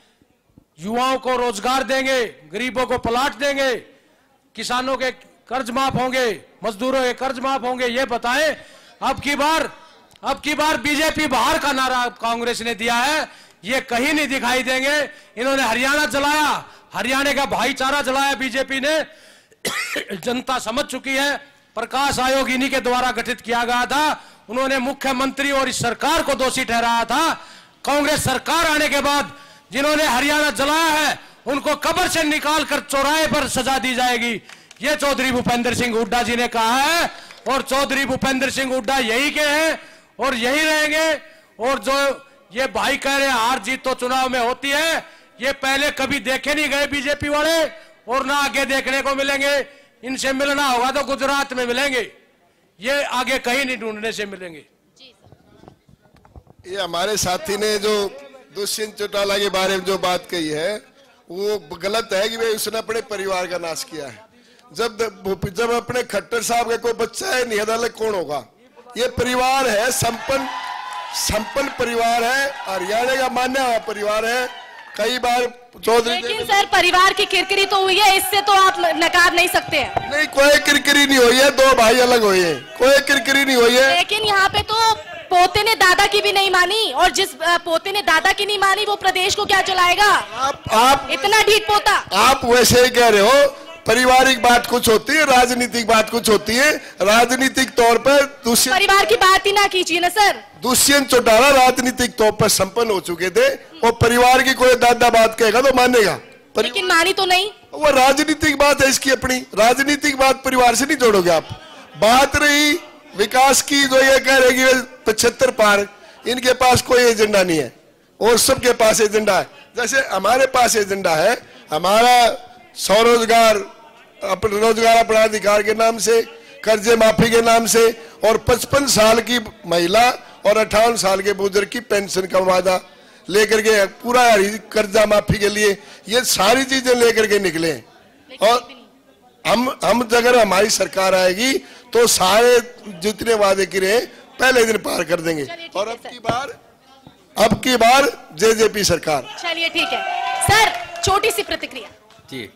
युवाओं को रोजगार देंगे, गरीबों को प्लाट देंगे, किसानों के कर्ज माफ होंगे, मजदूरों के कर्ज माफ होंगे, ये बताएं। अब की बार अब की बार बीजेपी बाहर का नारा कांग्रेस ने दिया है, ये कहीं नहीं दिखाई देंगे। इन्होंने हरियाणा जलाया, हरियाणा का भाईचारा जलाया बीजेपी ने। जनता समझ चुकी है, प्रकाश आयोग इन्हीं के द्वारा गठित किया गया था। उन्होंने मुख्यमंत्री और इस सरकार को दोषी ठहराया था। कांग्रेस सरकार आने के बाद जिन्होंने हरियाणा जलाया है, उनको कब्र से निकालकर चौराहे पर सजा दी जाएगी, ये चौधरी भूपेंद्र सिंह हुड्डा जी ने कहा है। और चौधरी भूपेंद्र सिंह हुड्डा यही के हैं और यही रहेंगे। और जो ये भाई कह रहे हैं हार जीत तो चुनाव में होती है, ये पहले कभी देखे नहीं गए बीजेपी वाले और ना आगे देखने को मिलेंगे। इनसे मिलना होगा तो गुजरात में मिलेंगे, ये आगे कहीं नहीं ढूंढने से मिलेंगे। ये हमारे साथी ने जो दुष्यंत चौटाला के बारे में जो बात कही है वो गलत है कि भाई उसने अपने परिवार का नाश किया है। जब जब अपने खट्टर साहब का कोई बच्चा है नहीं, अदालत कौन होगा? ये परिवार है, संपन्न संपन्न परिवार है, हरियाणा का मान्य हुआ परिवार है। कई बार चौधरी, लेकिन सर परिवार की किरकिरी तो हुई है, इससे तो आप नकार नहीं सकते हैं। नहीं, कोई किरकिरी नहीं हुई है, दो भाई अलग हुए हैं, कोई किरकिरी नहीं हुई है। लेकिन यहाँ पे तो पोते ने दादा की भी नहीं मानी, और जिस पोते ने दादा की नहीं मानी वो प्रदेश को क्या चलाएगा? आप आप इतना ढीठ पोता। आप वैसे ही कह रहे हो, पारिवारिक बात कुछ होती है, राजनीतिक बात कुछ होती है। राजनीतिक तौर पर दुष्यंत, परिवार की बात ही ना कीजिए ना सर। दुष्यंत चौटाला राजनीतिक तौर पर संपन्न हो चुके थे और परिवार की कोई दादा बात कहेगा तो मानेगा, लेकिन मानी तो नहीं। वो राजनीतिक बात है इसकी अपनी, राजनीतिक बात परिवार से नहीं जोड़ोगे आप। बात रही विकास की, जो ये कह रहे कि पचहत्तर पार, इनके पास कोई एजेंडा नहीं है और सबके पास एजेंडा है। जैसे हमारे पास एजेंडा है, हमारा स्वरोजगार, अपने रोजगार अपना अधिकार के नाम से, कर्जे माफी के नाम से, और पचपन साल की महिला और अट्ठावन साल के बुजुर्ग की पेंशन का वादा लेकर के, पूरा कर्जा माफी के लिए ये सारी चीजें लेकर के निकले। और हम हम अगर हमारी सरकार आएगी तो सारे जितने वादे किए पहले दिन पार कर देंगे। और अब की बार अब की बार जेजेपी सरकार। चलिए ठीक है सर, छोटी सी प्रतिक्रिया जी।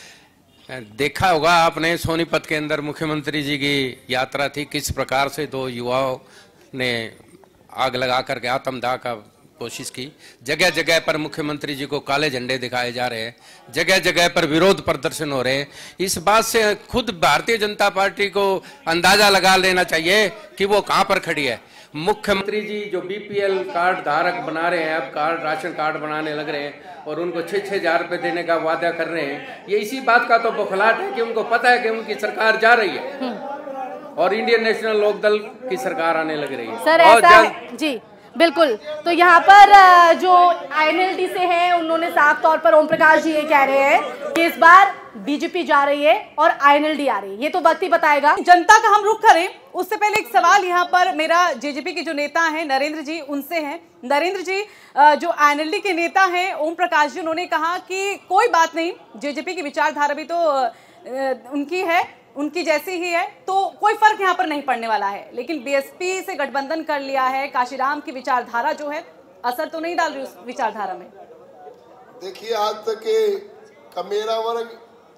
देखा होगा आपने, सोनीपत के अंदर मुख्यमंत्री जी की यात्रा थी, किस प्रकार से दो युवाओं ने आग लगा करके आत्मदाह का कोशिश की। जगह जगह पर मुख्यमंत्री जी को काले झंडे दिखाए जा रहे हैं, जगह जगह पर विरोध प्रदर्शन हो रहे हैं। इस बात से खुद भारतीय जनता पार्टी को अंदाजा लगा लेना चाहिए कि वो कहां पर खड़ी है। मुख्यमंत्री जी जो बीपीएल कार्ड धारक बना रहे हैं, अब कार्ड राशन कार्ड बनाने लग रहे हैं और उनको छः छः हजार रुपये देने का वादा कर रहे हैं, ये इसी बात का तो बौखलाहट है कि उनको पता है कि उनकी सरकार जा रही है और इंडियन नेशनल लोकदल की सरकार आने लग रही है। सर और ऐसा जल्द जी बिल्कुल। तो यहाँ पर अ, जो आईएनएलडी से हैं उन्होंने साफ तौर पर ओम प्रकाश जी ये कह रहे हैं कि इस बार बीजेपी जा रही है और आईएनएलडी आ रही है। ये तो वक्त ही बताएगा। जनता का हम रुख करें उससे पहले एक सवाल यहाँ पर मेरा जेजेपी के जो नेता हैं नरेंद्र जी उनसे है। नरेंद्र जी, अ, जो आईएनएलडी के नेता हैं ओम प्रकाश जी, उन्होंने कहा कि कोई बात नहीं, जेजेपी की विचारधारा भी तो अ, उनकी है, उनकी जैसी ही है, तो कोई फर्क यहाँ पर नहीं पड़ने वाला है। लेकिन बीएसपी से गठबंधन कर लिया है, काशीराम की विचारधारा जो है असर तो नहीं डाल रही उस विचारधारा में। देखिए, आज तक के कमेरा वर्ग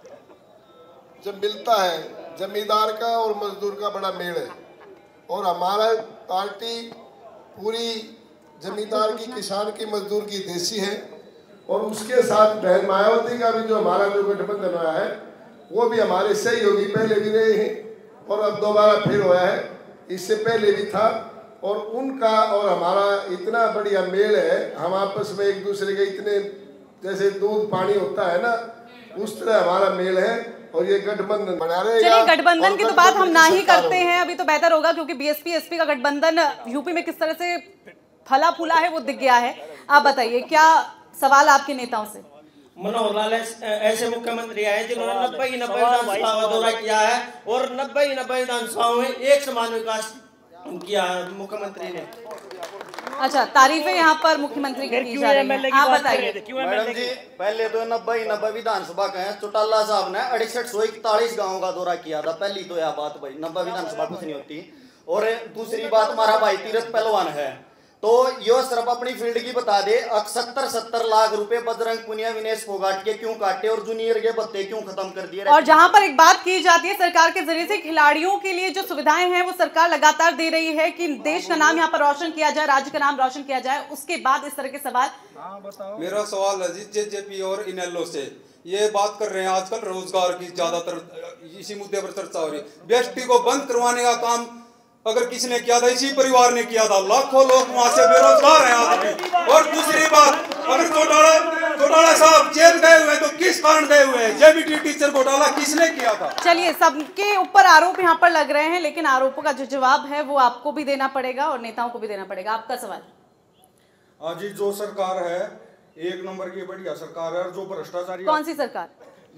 जब मिलता है, जमींदार का और मजदूर का बड़ा मेल है, और हमारा पार्टी पूरी जमींदार की, किसान की, मजदूर की देसी है, और उसके साथ बहन मायावती का भी जो हमारा जो गठबंधन हुआ है वो भी हमारे सही होगी। पहले भी रहे हैं और अब दोबारा फिर हुआ है, इससे पहले भी था, और उनका और हमारा इतना बढ़िया मेल है। हम आपस में एक दूसरे के इतने जैसे दूध पानी होता है ना, उस तरह हमारा मेल है, और ये गठबंधन बना रहे। चलिए, गठबंधन की तो बात हम ना ही करते हैं अभी, तो बेहतर होगा, क्योंकि बीएसपी एसपी का गठबंधन यूपी में किस तरह से फला फूला है वो दिख गया है। आप बताइए, क्या सवाल आपके नेताओं से? मनोहर लाल ऐसे मुख्यमंत्री आए जिन्होंने नब्बे ही नब्बे विधानसभा का दौरा किया है, और नब्बे ही नब्बे विधानसभाओं में एक समान विकास किया मुख्यमंत्री ने। अच्छा, तारीफें यहाँ पर मुख्यमंत्री की की जा रही हैं। आप बताइए। मैडम जी, पहले तो नब्बे ही नब्बे विधानसभा का है, चौटाला साहब ने अड़सठ सौ इकतालीस गाँव का दौरा किया था। पहली तो यह बात भाई, नब्बे विधानसभा कुछ नहीं होती। और दूसरी बात, हमारा भाई तीरथ पहलवान है, तो यो सिर्फ अपनी फील्ड की बता दे, सत्तर सत्तर लाख रुपए बजरंग पुनिया विनेश फोगाट के क्यों काटे और जूनियर के भत्ते क्यों खत्म कर दिए। और जहां पर एक बात की जाती है सरकार के जरिए से खिलाड़ियों के लिए जो सुविधाएं हैं वो सरकार लगातार दे रही है कि देश का नाम यहाँ पर रोशन किया जाए, राज्य का नाम रोशन किया जाए, उसके बाद इस तरह के सवाल। मेरा सवाल है जी जेजेपी और इनेलो से, ये बात कर रहे हैं आजकल रोजगार की, ज्यादातर इसी मुद्दे पर चर्चा हो रही है। बीएसपी को बंद करवाने का काम अगर किसने किया था, इसी परिवार ने किया था। लाखों लोग वहां से बेरोजगार हैं आज भी। और दूसरी बात, अगर चौटाला चौटाला साहब जेल गए हुए तो किस कारण गए हुए हैं? जेबीटी टीचर घोटाला किसने किया था? चलिए, सबके ऊपर आरोप यहाँ पर लग रहे हैं, लेकिन आरोपों का जो जवाब है वो आपको भी देना पड़ेगा और नेताओं को भी देना पड़ेगा। आपका सवाल? आज जो सरकार है एक नंबर की बढ़िया सरकार है, जो भ्रष्टाचारी। कौन सी सरकार?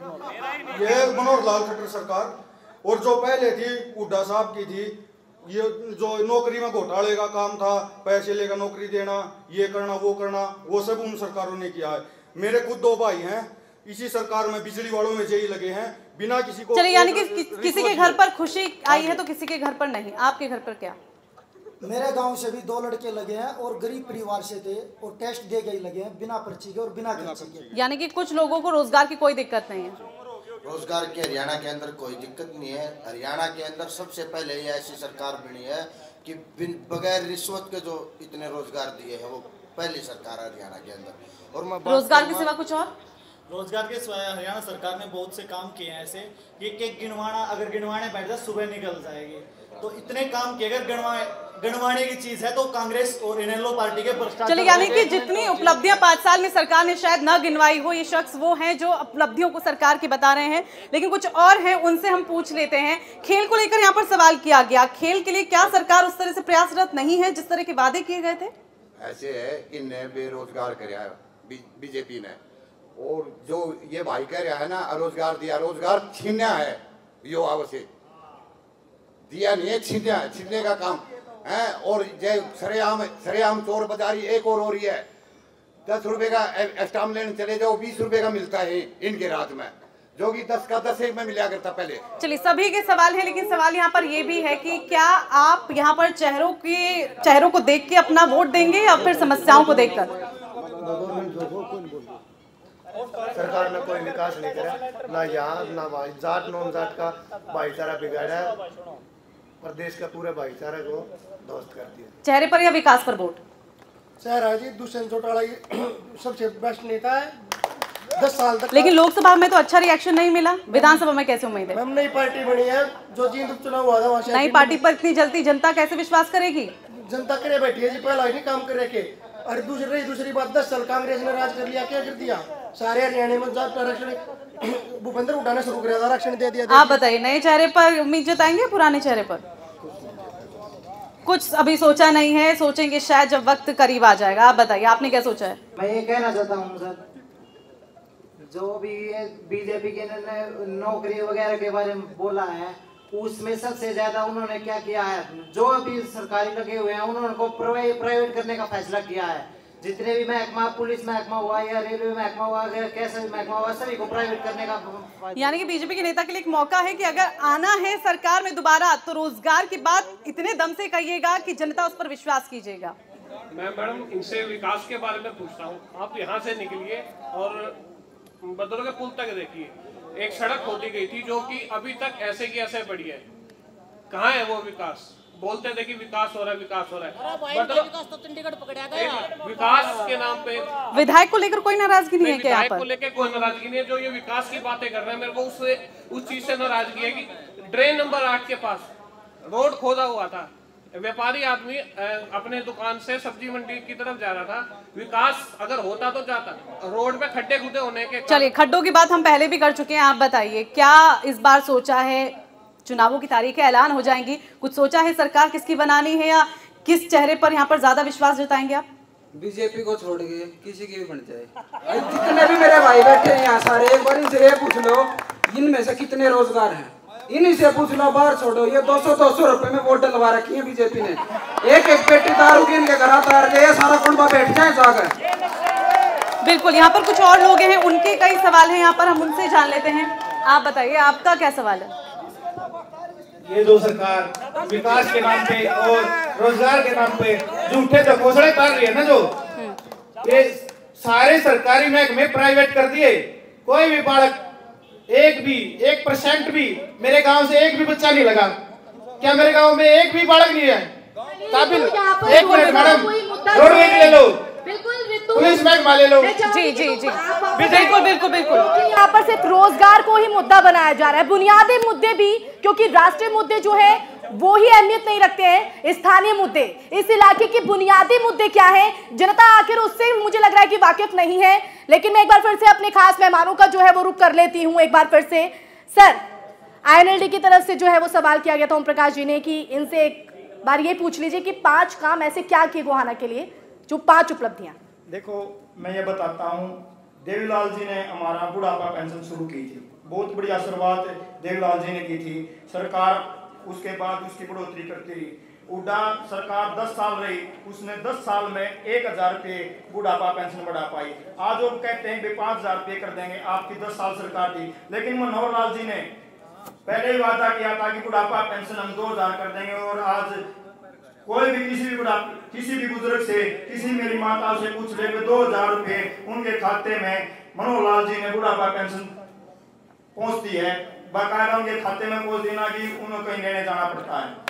ये मनोहर लाल खट्टर सरकार। और जो पहले थी हुड्डा साहब की थी, ये जो नौकरी में घोटाले का काम था, पैसे लेकर नौकरी देना, ये करना वो करना, वो सब उन सरकारों ने किया है। मेरे खुद दो भाई हैं, इसी सरकार में बिजली वालों में जेई लगे हैं, बिना किसी को। चलिए, यानी कि कि, किसी के घर पर खुशी आई है तो किसी के घर पर नहीं। आपके घर पर क्या? मेरे गांव से भी दो लड़के लगे हैं और गरीब परिवार से थे, और टेस्ट दे गए लगे हैं बिना पर्ची के और बिना खर्चे के। यानी कि कुछ लोगों को रोजगार की कोई दिक्कत नहीं है। रोजगार के हरियाणा के अंदर कोई दिक्कत नहीं है। हरियाणा के अंदर सबसे पहले ये ऐसी सरकार बनी है कि बगैर रिश्वत के जो इतने रोजगार दिए हैं वो पहली सरकार है हरियाणा के अंदर। और मैं रोजगार के सिवा कुछ और? रोजगार के सिवा हरियाणा सरकार ने बहुत से काम किए हैं ऐसे कि, कि गिनवाना, अगर गिनवाने बैठ जाए सुबह निकल जाएगी, तो इतने काम किए। अगर गणवाए गणवाने की चीज है तो कांग्रेस और इनेलो पार्टी के भ्रष्टाचार। चलिए, यानी कि जितनी उपलब्धियां पांच साल में सरकार ने शायद न गिनवाई हो, ये शख्स वो हैं जो उपलब्धियों को सरकार की बता रहे हैं, लेकिन कुछ और हैं, उनसे हम पूछ लेते हैं। खेल को लेकर यहाँ पर सवाल किया गया, खेल के लिए क्या सरकार उस तरह से प्रयासरत नहीं है जिस तरह के वादे किए गए थे? ऐसे है, इनने बेरोजगार कराया बीजेपी ने, और जो ये भाई कह रहा है ना रोजगार दिया, रोजगार छीना है, युवाओं से दिया नहीं है, छीना छीनने का काम है। और जय सरेआम सरेआम चोर बाजारी एक और हो रही है। दस रुपए का स्टाम्प लेने चले जाओ, बीस रुपए का मिलता है इनके रात में, जो कि दस का दस एक में मिला करता पहले। चलिए, सभी के सवाल है, लेकिन सवाल यहाँ पर ये भी है कि क्या आप यहाँ पर चेहरों के चेहरों को देख के अपना वोट देंगे या फिर समस्याओं को देखकर? सरकार ने कोई विकास नहीं करा, ना यहाँ ना वहाँ, जाट नॉन जाट का भाईचारा बिगाड़ा है, प्रदेश का पूरे भाईचारे को ध्वस्त कर दिया। चेहरे पर या विकास पर वोट? चेहरा जी दुष्यंत चौटाला सबसे बेस्ट नेता है, दस साल तक। लेकिन लोकसभा में तो अच्छा रिएक्शन नहीं मिला, विधानसभा में कैसे उम्मीद है? मैम, नई पार्टी बनी है, जो जींद उपचुनाव हुआ था वहाँ से। नई पार्टी पर इतनी जल्दी जनता कैसे विश्वास करेगी? जनता करे बैठी है जी, पहला ही नहीं काम कर रखे। और दूसरी दूसरी बात, दस साल कांग्रेस ने राज कर लिया, क्या कर दिया? सारे हरियाणा में जाट आरक्षण भूपेंद्र हुड्डा ने शुरू किया था, आरक्षण दे दिया। आप बताइए, नए चेहरे पर उम्मीद जताएंगे, पुराने चेहरे पर? कुछ अभी सोचा नहीं है, सोचेंगे शायद जब वक्त करीब आ जाएगा। आप बताइए, आपने क्या सोचा है? मैं ये कहना चाहता हूँ सर, जो भी बीजेपी के नौकरी वगैरह के बारे में बोला है, उसमें सबसे ज्यादा उन्होंने क्या किया है, जो अभी सरकारी लगे हुए हैं उन्होंने को प्राइवेट करने का फैसला किया है। जितने भी महकमा, पुलिस महकमा हुआ या रेलवे महकमा हुआ, कैसा भी महकमा हुआ, सभी को प्राइवेट करने का। यानी कि बीजेपी के नेता के लिए एक मौका है कि अगर आना है सरकार में दोबारा तो रोजगार की बात इतने दम से कहिएगा कि जनता उस पर विश्वास कीजिएगा। मैं मैडम इनसे विकास के बारे में पूछता हूँ। आप यहाँ से निकलिए और बदरों के पुल तक देखिए, एक सड़क खोदी गई थी जो कि अभी तक ऐसे की ऐसे पड़ी है। कहाँ है वो विकास? बोलते थे कि विकास हो रहा है, विकास हो रहा है, विकास तो चंडीगढ़ पकड़ा गया। विकास के नाम पे विधायक को लेकर कोई नाराजगी नहीं है क्या? विधायक को लेकर कोई नाराजगी नहीं है। जो ये विकास की बातें कर रहे हैं, मेरे को उससे उस चीज से नाराजगी है कि ड्रेन नंबर आठ के पास रोड खोदा हुआ था, व्यापारी आदमी अपने दुकान से सब्जी मंडी की तरफ जा रहा था। विकास अगर होता तो जाता, रोड पे खड्डे खुदे होने के। चलिए, खड्डों की बात हम पहले भी कर चुके हैं। आप बताइए, क्या इस बार सोचा है, चुनावों की तारीखें ऐलान हो जाएंगी, कुछ सोचा है सरकार किसकी बनानी है या किस चेहरे पर यहाँ पर ज्यादा विश्वास जताएंगे आप? बीजेपी को छोड़ के किसी की भी बन जाए। जितने भी मेरे भाई बैठे हैं यहाँ सारे, एक बार इनसे ये पूछ लो इनमें से कितने रोजगार हैं, इन्हीं से पूछ लो। बाहर छोड़ो, ये दो सौ दो सौ रुपए में वोट डलवा रखी है बीजेपी ने। एक एक पेटी दारू की इनके घर तार के सारा कुंडा बैठ जाए जाकर। बिल्कुल, यहाँ पर कुछ और लोग हैं, उनके कई सवाल हैं, यहाँ पर हम उनसे जान लेते हैं। आप बताइए, आपका क्या सवाल है? ये जो सरकार विकास के नाम पे और रोजगार के नाम पे झूठे तो घोषणाएं कर रही है ना, जो ये सारे सरकारी महकमे प्राइवेट कर दिए। कोई भी बालक, एक भी एक परसेंट भी मेरे गांव से एक भी बच्चा नहीं लगा। क्या मेरे गांव में एक भी बालक नहीं है काबिल? एक मिनट मैडम, रोडवेज ले लो, पुलिस महकमा ले लो। जी जी जी बिल्कुल बिल्कुल बिल्कुल। यहाँ पर सिर्फ रोजगार को ही मुद्दा बनाया जा रहा है, बुनियादी मुद्दे भी, क्योंकि राष्ट्रीय मुद्दे जो है वो ही अहमियत नहीं रखते हैं। स्थानीय मुद्दे, इस इलाके के बुनियादी मुद्दे क्या है, जनता आखिर उससे मुझे लग रहा है कि वाकिफ नहीं है। लेकिन मैं एक बार फिर से अपने खास मेहमानों का जो है वो रुख कर लेती हूँ एक बार फिर से। सर, आईएनएलडी की तरफ से जो है वो सवाल किया गया था ओम प्रकाश जी ने कि इनसे एक बार ये पूछ लीजिए कि पांच काम ऐसे क्या किए गोहाना के लिए, जो पांच उपलब्धियां। देखो, मैं ये बताता हूँ, देवीलाल जी ने हमारा बुढ़ापा पेंशन शुरू की थी, बहुत बड़ी शुरुआत देवीलाल जी ने की थी। सरकार उसके बाद उसकी बढ़ोतरी करती रही। उड़ा सरकार दस साल रही, उसने दस साल में एक हजार रुपये बुढ़ापा पेंशन बढ़ा पाई। आज वो कहते हैं कि पाँच हजार रुपये कर देंगे, आपकी दस साल सरकार थी, लेकिन मनोहर लाल जी ने पहले ही वादा किया था कि बुढ़ापा पेंशन हम दो हजार कर देंगे। और आज कोई भी किसी भी बुढ़ापा किसी भी बुजुर्ग से, किसी मेरी माता से पूछ ले, दो हजार रुपये उनके खाते में मनोहर लाल जी ने बुढ़ापा पेंशन पहुंचती है, बाकायदा उनके खाते में पहुंच देना कि उन्हें कहीं लेने जाना पड़ता है।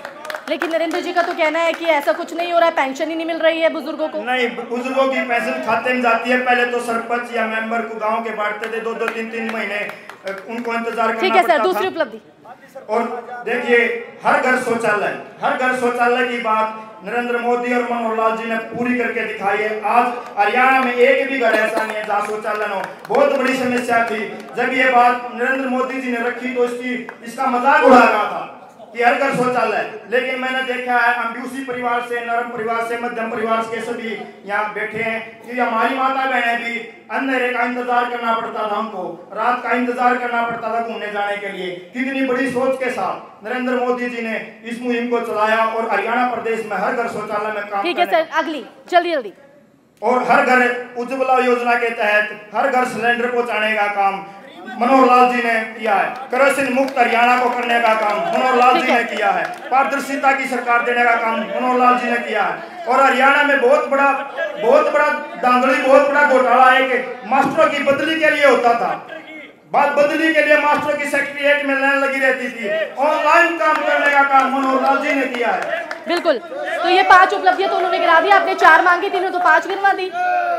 लेकिन नरेंद्र जी का तो कहना है कि ऐसा कुछ नहीं हो रहा है, पेंशन ही नहीं मिल रही है बुजुर्गों को। नहीं, बुजुर्गों की पेंशन खाते में जाती है। पहले तो सरपंच या मेंबर को गांव के बांटते थे, दो दो तीन तीन महीने उनको इंतजार करना। ठीक है सर, दूसरी उपलब्धि। और देखिए, हर घर शौचालय, हर घर शौचालय की बात नरेंद्र मोदी और मनोहर लाल जी ने पूरी करके दिखाई है। आज हरियाणा में एक भी घर ऐसा नहीं है जहाँ शौचालय न हो। बहुत बड़ी समस्या थी, जब ये बात नरेंद्र मोदी जी ने रखी तो इसकी इसका मजाक उड़ाया गया था कि हर घर शौचालय। लेकिन मैंने देखा है, हम भी उसी परिवार से, नरम परिवार से, मध्यम परिवार के सभी यहाँ बैठे हैं कि हमारी माता बहनें भी अंधेरे का इंतजार करना पड़ता था, हमको रात का इंतजार करना पड़ता था घूमने जाने के लिए। कितनी बड़ी सोच के साथ नरेंद्र मोदी जी ने इस मुहिम को चलाया और हरियाणा प्रदेश में हर घर शौचालय में काम। ठीक है सर, अगली जल्दी जल्दी। और हर घर उज्ज्वला योजना के तहत हर घर सिलेंडर पहुँचाने का काम मनोहर लाल जी ने किया है। केरोसिन मुक्त हरियाणा को करने का काम मनोहर लाल जी ने किया है। पारदर्शिता की सरकार देने का काम मनोहर लाल जी ने किया है। और हरियाणा में बहुत बड़ा बहुत बड़ा धांधली, बहुत बड़ा घोटाला है कि मास्टरों की बदली के लिए होता था। बात बदली के लिए मास्टरों की सेक्रेटरीट में लाइन लगी रहती थी। ऑनलाइन काम करने का काम मनोहर लाल जी ने किया है। बिल्कुल, तो ये पांच उपलब्धियां तो उन्होंने गिरा दी। आपने चार मांगी थी, तो पांच गिरवा दी।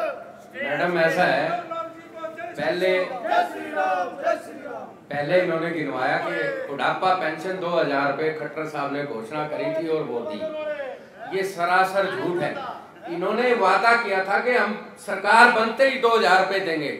मैडम ऐसा है, पहले पहले इन्होंने गिनवाया कि बुढ़ापा पेंशन दो हजार रुपये खट्टर साहब ने घोषणा करी थी और वो दी। ये सरासर झूठ है। इन्होंने वादा किया था कि हम सरकार बनते ही दो हजार रुपये देंगे,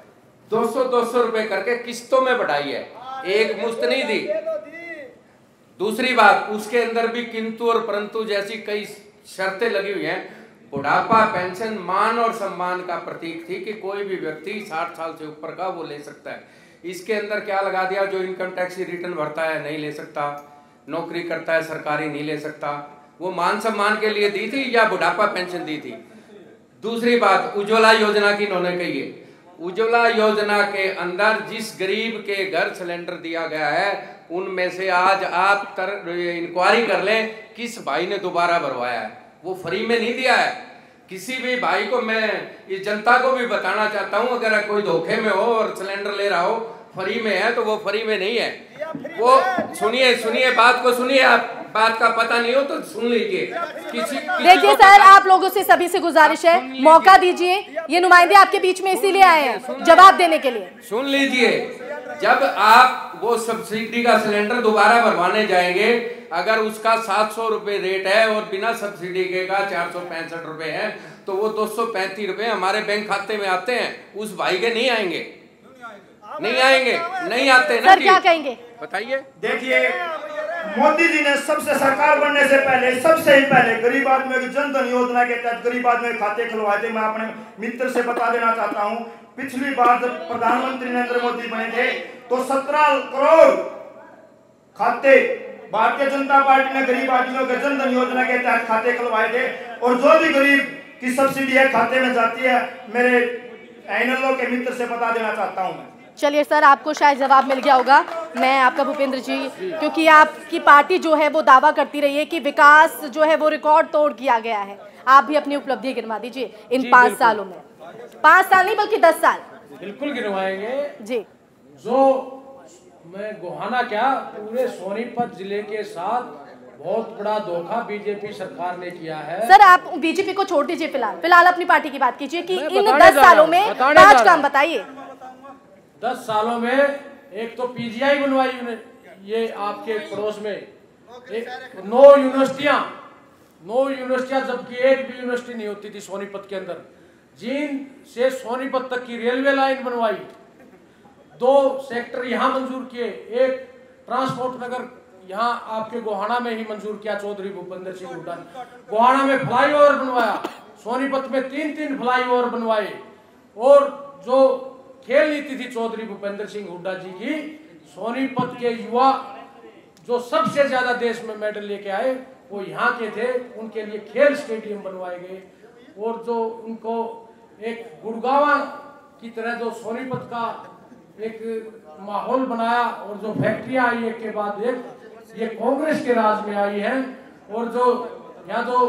दो सौ दो सौ रुपये करके किस्तों में बढ़ाई है, एक मुश्त नहीं दी। दूसरी बात, उसके अंदर भी किंतु और परंतु जैसी कई शर्तें लगी हुई हैं। बुढ़ापा पेंशन मान और सम्मान का प्रतीक थी कि कोई भी व्यक्ति साठ साल से ऊपर का वो ले सकता है। इसके अंदर क्या लगा दिया, जो इनकम टैक्स रिटर्न भरता है नहीं ले सकता, नौकरी करता है सरकारी नहीं ले सकता। वो मान सम्मान के लिए दी थी या बुढ़ापा पेंशन दी थी? दूसरी बात, उज्ज्वला योजना की इन्होंने कही है। उज्ज्वला योजना के अंदर जिस गरीब के घर सिलेंडर दिया गया है, उनमें से आज आप इंक्वायरी कर लें किस भाई ने दोबारा भरवाया है। वो फ्री में नहीं दिया है। किसी भी भाई को, मैं इस जनता को भी बताना चाहता हूं, अगर कोई धोखे में हो और सिलेंडर ले रहा हो फ्री में है तो वो फ्री में नहीं है। वो सुनिए सुनिए बात को सुनिए, आप बात का पता नहीं हो तो सुन लीजिए। किसी देखिए सर, आप लोगों से सभी से गुजारिश है, मौका दीजिए। ये नुमाइंदे आपके बीच में इसीलिए आए हैं जवाब देने के लिए। सुन लीजिए, जब आप वो सब्सिडी का सिलेंडर दोबारा भरवाने जाएंगे, अगर उसका सात सौ रुपए रेट है और बिना सब्सिडी के का चार सौ पैंसठ रुपए है, तो वो दो सौ पैंतीस रुपए हमारे बैंक खाते में आते हैं, उस भाई के नहीं आएंगे। नहीं आएंगे, नहीं आते ना। सर क्या कहेंगे बताइए। देखिए, मोदी जी ने सबसे सरकार बनने से पहले सबसे ही पहले गरीब आदमियों की जन धन योजना के तहत गरीब आदमियों के खाते खुलवाए थे। मैं अपने मित्र से बता देना चाहता हूं, पिछली बार जब प्रधानमंत्री नरेंद्र मोदी बने थे तो सत्रह करोड़ खाते भारतीय जनता पार्टी ने गरीब आदमियों के जन धन योजना के तहत खाते खुलवाए थे। और जो भी गरीब की सब्सिडी है खाते में जाती है, मेरे एनएलओ के मित्र से बता देना चाहता हूं मैं। चलिए सर, आपको शायद जवाब मिल गया होगा। मैं आपका भूपेंद्र जी, क्योंकि आपकी पार्टी जो है वो दावा करती रही है कि विकास जो है वो रिकॉर्ड तोड़ किया गया है। आप भी अपनी उपलब्धि गिनवा दीजिए इन पाँच सालों में। पाँच साल नहीं बल्कि दस साल बिल्कुल गिनवाएंगे जी। जो मैं गोहाना क्या पूरे सोनीपत जिले के साथ बहुत बड़ा धोखा बीजेपी सरकार ने किया है। सर आप बीजेपी को छोड़ दीजिए, फिलहाल फिलहाल अपनी पार्टी की बात कीजिए कि इन दस सालों में पांच काम बताइए। दस सालों में एक तो पीजीआई बनवाई ये आपके पड़ोस में, एक नौ यूनिवर्सिटियां नौ यूनिवर्सिटियां जबकि एक भी यूनिवर्सिटी नहीं होती थी सोनीपत के अंदर। जींद से सोनीपत तक की रेलवे लाइन बनवाई, दो सेक्टर यहाँ मंजूर किए, एक ट्रांसपोर्ट नगर यहाँ आपके गोहाना में ही मंजूर किया चौधरी भूपेंद्र सिंह हुड्डा ने। गोहाना में फ्लाईओवर बनवाया, सोनीपत में तीन तीन फ्लाईओवर बनवाए। और जो खेल नीति थी चौधरी भूपेंद्र सिंह हुड्डा जी की, सोनीपत के युवा जो सबसे ज्यादा देश में मेडल लेके आए वो यहाँ के थे, उनके लिए खेल स्टेडियम बनवाए गए। और जो उनको एक गुड़गावा की तरह जो सोनीपत का एक माहौल बनाया, और जो फैक्ट्रियां आई एक के बाद एक, ये कांग्रेस के राज में आई हैं। और जो यहाँ जो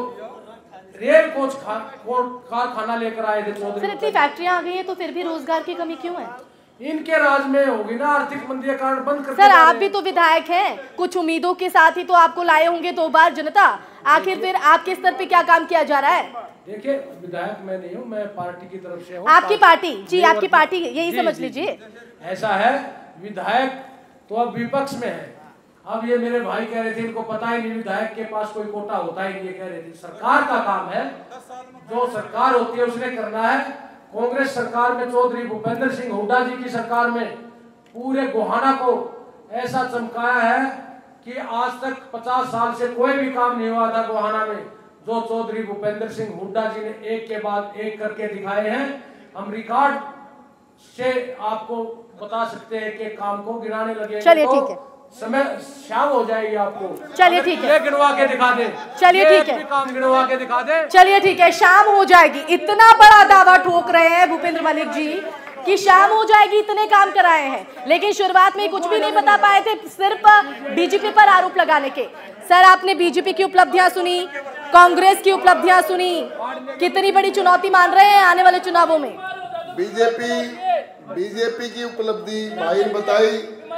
रेल कोच कारखाना लेकर आए थे चौधरी, इतनी फैक्ट्रियां आ गई है तो फिर भी रोजगार की कमी क्यों है? इनके राज में होगी ना, आर्थिक मंदी के कारण बंद कर। सर आप भी तो विधायक हैं, कुछ उम्मीदों के साथ ही तो आपको लाए होंगे दो बार जनता। आखिर फिर आपके स्तर पे क्या काम किया जा रहा है? देखिए, विधायक मैं नहीं हूँ, मैं पार्टी की तरफ से हूँ। आपकी पार्टी जी, आपकी पार्टी यही समझ लीजिए। ऐसा है, विधायक तो अब विपक्ष में है। अब ये मेरे भाई कह रहे थे इनको पता ही नहीं विधायक के पास कोई कोटा होता ही नहीं, ये कह रहे थे। सरकार का काम है, जो सरकार होती है उसने करना है। कांग्रेस सरकार में, चौधरी भूपेंद्र सिंह हुड्डा जी की सरकार में पूरे गोहाना को ऐसा चमकाया है कि आज तक पचास साल से कोई भी काम नहीं हुआ था गोहाना में, जो चौधरी भूपेंद्र सिंह हुड्डा जी ने एक के बाद एक करके दिखाए हैं। हम रिकॉर्ड से आपको बता सकते हैं कि काम को गिनाने लगे। चलिए ठीक है, समय शाम हो जाएगी आपको। चलिए ठीक है, गिनवा के दिखा दे। चलिए ठीक है, काम गिनवा के दिखा दे। चलिए ठीक है, शाम हो जाएगी। इतना बड़ा दावा ठोक रहे हैं भूपेंद्र मलिक जी कि शाम हो जाएगी, इतने काम कराए हैं, लेकिन शुरुआत में कुछ भी नहीं बता पाए थे, सिर्फ बीजेपी पर आरोप लगाने के। सर आपने बीजेपी की उपलब्धियां सुनी, कांग्रेस की उपलब्धियां सुनी, कितनी बड़ी चुनौती मान रहे हैं आने वाले चुनावों में? बीजेपी बीजेपी की उपलब्धि भाई ने बताई,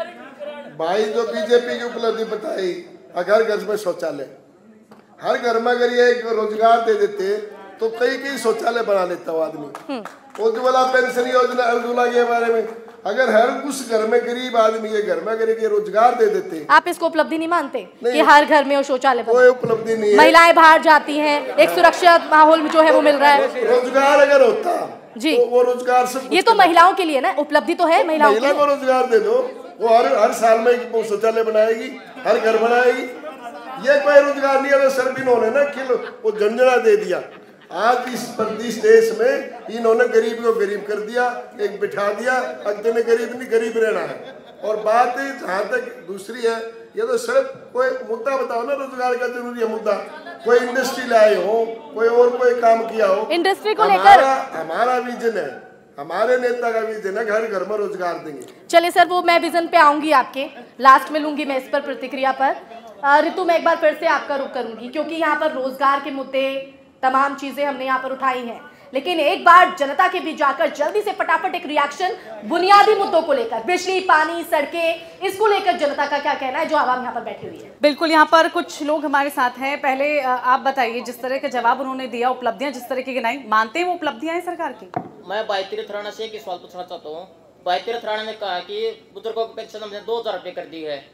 भाई जो बीजेपी की उपलब्धि बताई, हर घर में शौचालय, हर घर में अगर ये एक रोजगार दे देते तो कई कई शौचालय बना लेता वो आदमी। उज्ज्वला पेंशन योजना, उज्ज्वला के बारे में अगर हर उस घर में गरीब आदमी के घर में अगर ये रोजगार दे देते। आप इसको उपलब्धि नहीं मानते कि हर घर में शौचालय? कोई उपलब्धि नहीं है। महिलाएं बाहर जाती हैं, एक सुरक्षित माहौल जो है वो मिल रहा है। रोजगार अगर होता जी, तो वो रोजगार सब ये तो महिलाओं के लिए ना, उपलब्धि तो है महिलाओं महिला को रोजगार दे दो, वो हर हर साल में शौचालय बनाएगी। हर घर बनाएगी। ये कोई रोजगार नहीं है, सर इन्होंने ना किलो वो झंझना दे दिया। आज इस प्रदेश देश में इन्होंने गरीब को गरीब कर दिया, एक बिठा दिया, अगले ने गरीब नहीं गरीब रहना है। और बात जहाँ तक दूसरी है, ये तो सिर्फ कोई मुद्दा बताओ ना, रोजगार का जरूरी है मुद्दा, कोई इंडस्ट्री लाए हो, कोई और कोई काम किया हो। इंडस्ट्री को लेकर हमारा विजन है, हमारे नेता का विजन है, घर घर में रोजगार देंगे। चलिए सर, वो मैं विजन पे आऊंगी, आपके लास्ट में लूंगी मैं इस पर प्रतिक्रिया पर। ऋतु, मैं एक बार फिर से आपका रुख करूंगी, क्योंकि यहाँ पर रोजगार के मुद्दे, तमाम चीजें हमने यहाँ पर उठाई हैं, लेकिन एक बार जनता के बीच जाकर जल्दी से फटाफट एक रिएक्शन बुनियादी मुद्दों को लेकर, बिजली, पानी, सड़कें, इसको लेकर जनता का क्या कहना है, जो आवाम यहाँ पर बैठी हुई है। बिल्कुल, यहाँ पर कुछ लोग हमारे साथ हैं। पहले आप बताइए, जिस तरह का जवाब उन्होंने दिया, उपलब्धियां जिस तरह की गिनाई, मानते हैं वो उपलब्धियां हैं सरकार की? मैं भाई तीर्थ राणा से एक सवाल पूछना चाहता हूँ। भाई तीर्थ राणा ने कहा कि बुजुर्गों की पेंशन हमने दो हजार रुपये कर दी है।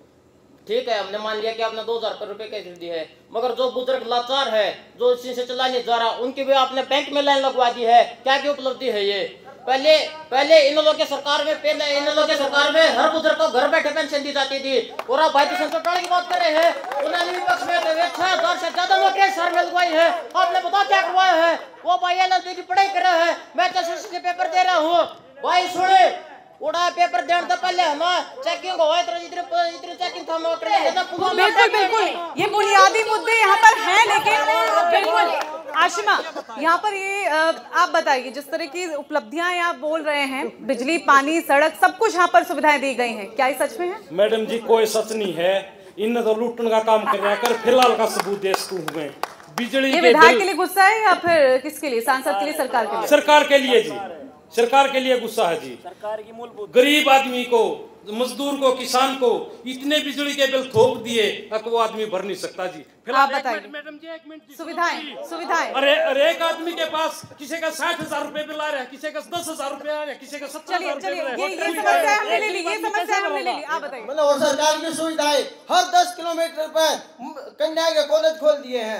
ठीक है, हमने मान लिया कि आपने दो हजार रुपये कर दी है, मगर जो बुजुर्ग लाचार है, जो इसी से चला नहीं जा रहा, उनकी भी आपने बैंक में लाइन लगवा दी है। क्या की उपलब्धि है ये? पहले पहले इन लोगों के सरकार में पहले इन लोगों के सरकार में हर बुजुर्ग को घर बैठे पेंशन दी जाती थी। और आप भाई किसान चौटाला की बात कर रहे हैं, उन्होंने विपक्ष में छह हजार से ज्यादा नौकरियां शहर में लगवाई है। आपने बता क्या करवाया है? वो भाई एल एल बी की पढ़ाई कर रहे हैं, मैं तो के पेपर दे रहा हूँ। भाई सुने, उड़ा पेपर देने से पहले हम चेकिंग हो इतने इतने इतने चेकिंग था नौकरी। बिल्कुल बिल्कुल, ये बुनियादी मुद्दे यहाँ पर हैं, लेकिन बिल्कुल आशिमा, यहाँ पर ये आप बताइए, जिस तरह की उपलब्धियां आप बोल रहे हैं, बिजली, पानी, सड़क, सब कुछ यहाँ पर सुविधाएं दी गई हैं, क्या ये सच में है? मैडम जी, कोई सच नहीं है, इन तो लूटने का काम कर रहे हैं। फिलहाल का सबूत देश को हुए बिजली ये विधायक के लिए गुस्सा है या फिर किसके लिए? सांसद के लिए, सरकार के लिए? सरकार के लिए जी, सरकार के लिए गुस्सा है जी। सरकार की मूलभूत गरीब आदमी को, मजदूर को, किसान को इतने बिजली के बिल थोप दिए, अब वो आदमी भर नहीं सकता जी। आप बताइए मैडम जी, एक मिनट, सुविधाएं सुविधाएं अरे अरे एक आदमी के पास किसी का साठ हजार रुपए बिल आ रहा है, किसी का दस हजार रुपए आ रहा है, किसी का सत्तर हजार रुपए। ये ये समस्या हमने ले ली, ये समस्या हमने ले ली, आप बताइए। मतलब और सरकार की सुविधाएं हर दस किलोमीटर पे कन्या के कॉलेज खोल दिए हैं।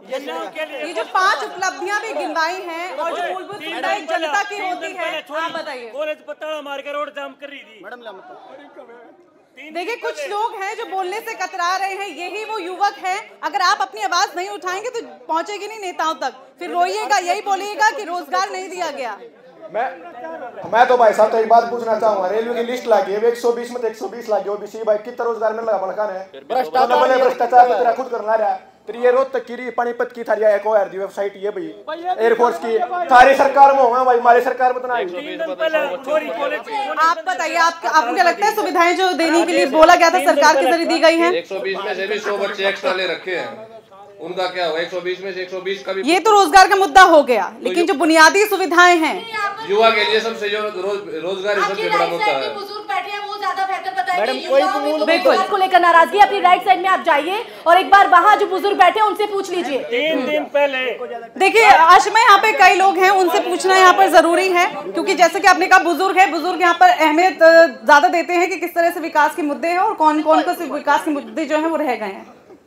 ये जो पांच उपलब्धियां भी गिनवाई हैं और जो मूलभूत सुविधाएं जनता की होती है, आप बताइए। कॉलेज पत्ता मार के रोड जाम कर रही थी मैडम। देखिए, कुछ लोग हैं जो बोलने से कतरा रहे हैं, यही वो युवक हैं। अगर आप अपनी आवाज नहीं उठाएंगे तो पहुंचेगी नहीं नेताओं तक, फिर रोइएगा, यही बोलिएगा कि रोजगार नहीं दिया गया। मैं मैं तो भाई साहब तो एक बात पूछना चाहूंगा, रेलवे की लिस्ट लगी है, एक सौ बीस में तो एक सौ बीस लगी ओबीसी भाई, कितना रोजगार में लगा बनका है? भ्रष्टाचार भ्रष्टाचार तेरा खुद करना रहा है। तेरी ये रोहतक की पानीपत की थारी एक और दी वेबसाइट ये भाई एयरफोर्स की थारी सरकार में होगा भाई, हमारी सरकार में तो नहीं। आप बताइए, आप आपको क्या लगता है सुविधाएं जो देने के लिए बोला गया था सरकार के जरिए दी गई हैं? एक सौ बीस में से भी सौ बच्चे एक्स्ट्रा ले रखे हैं, उनका क्या हुआ? एक सौ बीस में से एक सौ बीस का भी। ये तो रोजगार का मुद्दा हो गया, लेकिन जो बुनियादी सुविधाएं हैं युवा के लिए सबसे जो रोजगार सबसे बड़ा मुद्दा है। बिल्कुल को लेकर नाराजगी, अपनी राइट साइड में आप जाइए और एक बार वहाँ जो बुजुर्ग बैठे हैं उनसे पूछ लीजिए। तीन दिन पहले देखिए आशिमा, यहाँ पे कई लोग हैं, उनसे पूछना यहाँ पर जरूरी है, क्योंकि जैसे कि आपने कहा बुजुर्ग है, बुजुर्ग यहाँ पर अहमियत ज्यादा देते हैं कि किस तरह से विकास के मुद्दे हैं और कौन कौन को विकास के मुद्दे जो है वो रह गए हैं।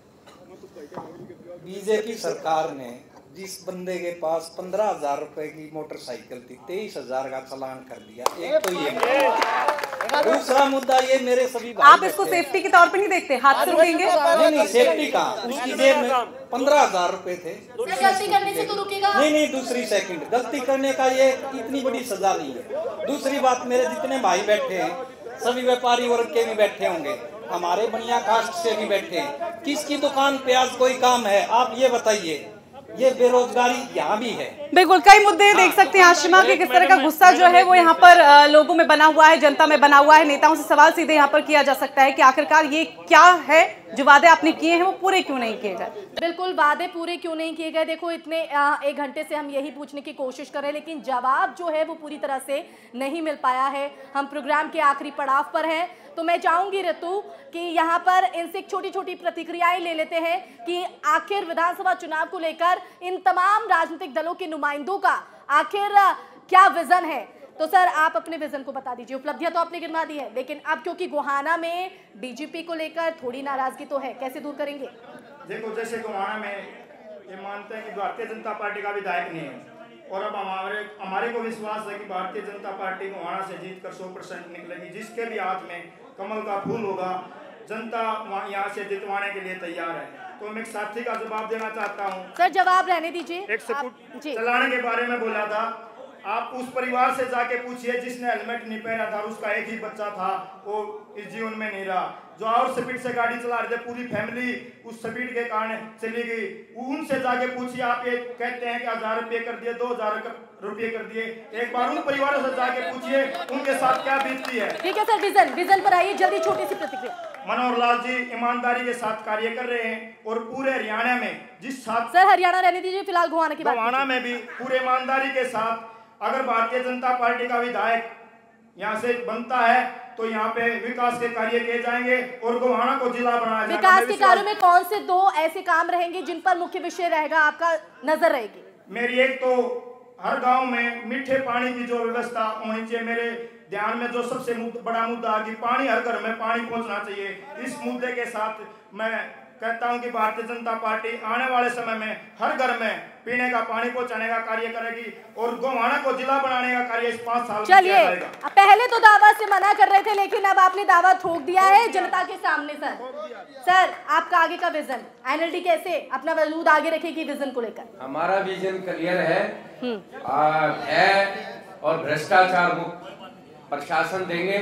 बीजेपी सरकार ने जिस बंदे के पास पंद्रह हजार रुपए की मोटरसाइकिल थी, तेईस हजार का चालान कर दिया। एक तो ये, दूसरा मुद्दा ये मेरे सभी आप इसको सेफ्टी के तौर पे नहीं देखते? हाथ से रुकेंगे? नहीं नहीं, सेफ्टी का उसकी जेब में पंद्रह हजार रुपए थे। गलती करने से तो रुकेगा नहीं नहीं, दूसरी सेकंड गलती करने का ये इतनी बड़ी सजा नहीं है। दूसरी बात, मेरे जितने भाई बैठे हैं सभी व्यापारी वर्ग के भी बैठे होंगे, हमारे बनिया कास्ट से भी बैठे हैं, किसकी दुकान पे आज कोई काम है? आप ये बताइए। ये बेरोजगारी यहाँ भी है। बिल्कुल, कई मुद्दे देख सकते हैं आशिमा के, किस तरह का गुस्सा जो है वो यहाँ पर लोगों में बना हुआ है, जनता में बना हुआ है। नेताओं से सवाल सीधे यहाँ पर किया जा सकता है कि आखिरकार ये क्या है, जो वादे आपने किए हैं वो पूरे क्यों नहीं किए गए? बिल्कुल, वादे पूरे क्यों नहीं किए गए? देखो, इतने एक घंटे से हम यही पूछने की कोशिश कर रहे हैं, लेकिन जवाब जो है वो पूरी तरह से नहीं मिल पाया है। हम प्रोग्राम के आखिरी पड़ाव पर हैं, तो मैं चाहूंगी ऋतु कि यहाँ पर इनसे छोटी छोटी प्रतिक्रियाएं ले लेते हैं कि आखिर विधानसभा चुनाव को लेकर इन तमाम राजनीतिक दलों के नुमाइंदों का आखिर क्या विजन है। तो सर, आप अपने विजन को बता दीजिए। उपलब्धियां तो आपने गिनवा दी है, लेकिन अब क्योंकि गोहाना में डीजीपी को लेकर थोड़ी नाराजगी तो है, कैसे दूर करेंगे? देखो, जैसे गोहाना में ये मानते हैं कि भारतीय जनता पार्टी का विधायक नहीं है, और अब हमारे हमारे को विश्वास है कि भारतीय जनता पार्टी गोहाना से जीत कर सौ परसेंट निकलेगी। जिसके भी हाथ में कमल का फूल होगा जनता वहाँ यहाँ से जितवाने के लिए तैयार है। तो मैं एक साथी का जवाब देना चाहता हूँ। सर जवाब रहने दीजिए। एक स्कूट चलाने के बारे में बोला था, आप उस परिवार से जाके पूछिए जिसने हेलमेट नहीं पहना था, उसका एक ही बच्चा था, वो इस जीवन में नहीं रहा। जो और स्पीड से गाड़ी चला रहे थे, पूरी फैमिली उस स्पीड के कारण चली गई। उनसे जाके पूछिए, आप ये कहते हैं कि हजार रुपये कर दिए, दो हजार रुपये कर दिए, एक बार उन परिवारों से जाके पूछिए उनके साथ क्या बीतती है। ठीक है सर, विजन विजन पर आइए, जल्दी छोटी सी प्रतिक्रिया। मनोहर लाल जी ईमानदारी के साथ कार्य कर रहे हैं और पूरे हरियाणा में जिस साथ सर हरियाणा रहने दीजिए, फिलहाल गोहाना की बात। गोहाना में भी पूरे ईमानदारी के साथ अगर भारतीय जनता पार्टी का विधायक यहाँ से बनता है तो यहाँ पे विकास के कार्य किए जाएंगे और गोहाना को जिला बनाया जाएगा। विकास के कार्यों में कौन से दो ऐसे काम रहेंगे जिन पर मुख्य विषय रहेगा, आपका नजर रहेगी? मेरी एक तो हर गांव में मीठे पानी की जो व्यवस्था होनी चाहिए। मेरे ध्यान में जो सबसे बड़ा मुद्दा है कि पानी, हर घर में पानी पहुंचना चाहिए। इस मुद्दे के साथ मैं कहता हूं कि भारतीय जनता पार्टी आने वाले समय में हर घर में पीने का पानी पहुंचाने का कार्य करेगी और गोहाना को जिला बनाने का कार्य इस पाँच साल में किया जाएगा। पहले तो दावा से मना कर रहे थे, लेकिन अब आपने दावा ठोक दिया है जनता के सामने। सर सर आपका आगे का विजन, एनएलडी कैसे अपना वजूद आगे रखेगी विजन को लेकर? हमारा विजन क्लियर है, है और भ्रष्टाचार मुक्त प्रशासन देंगे।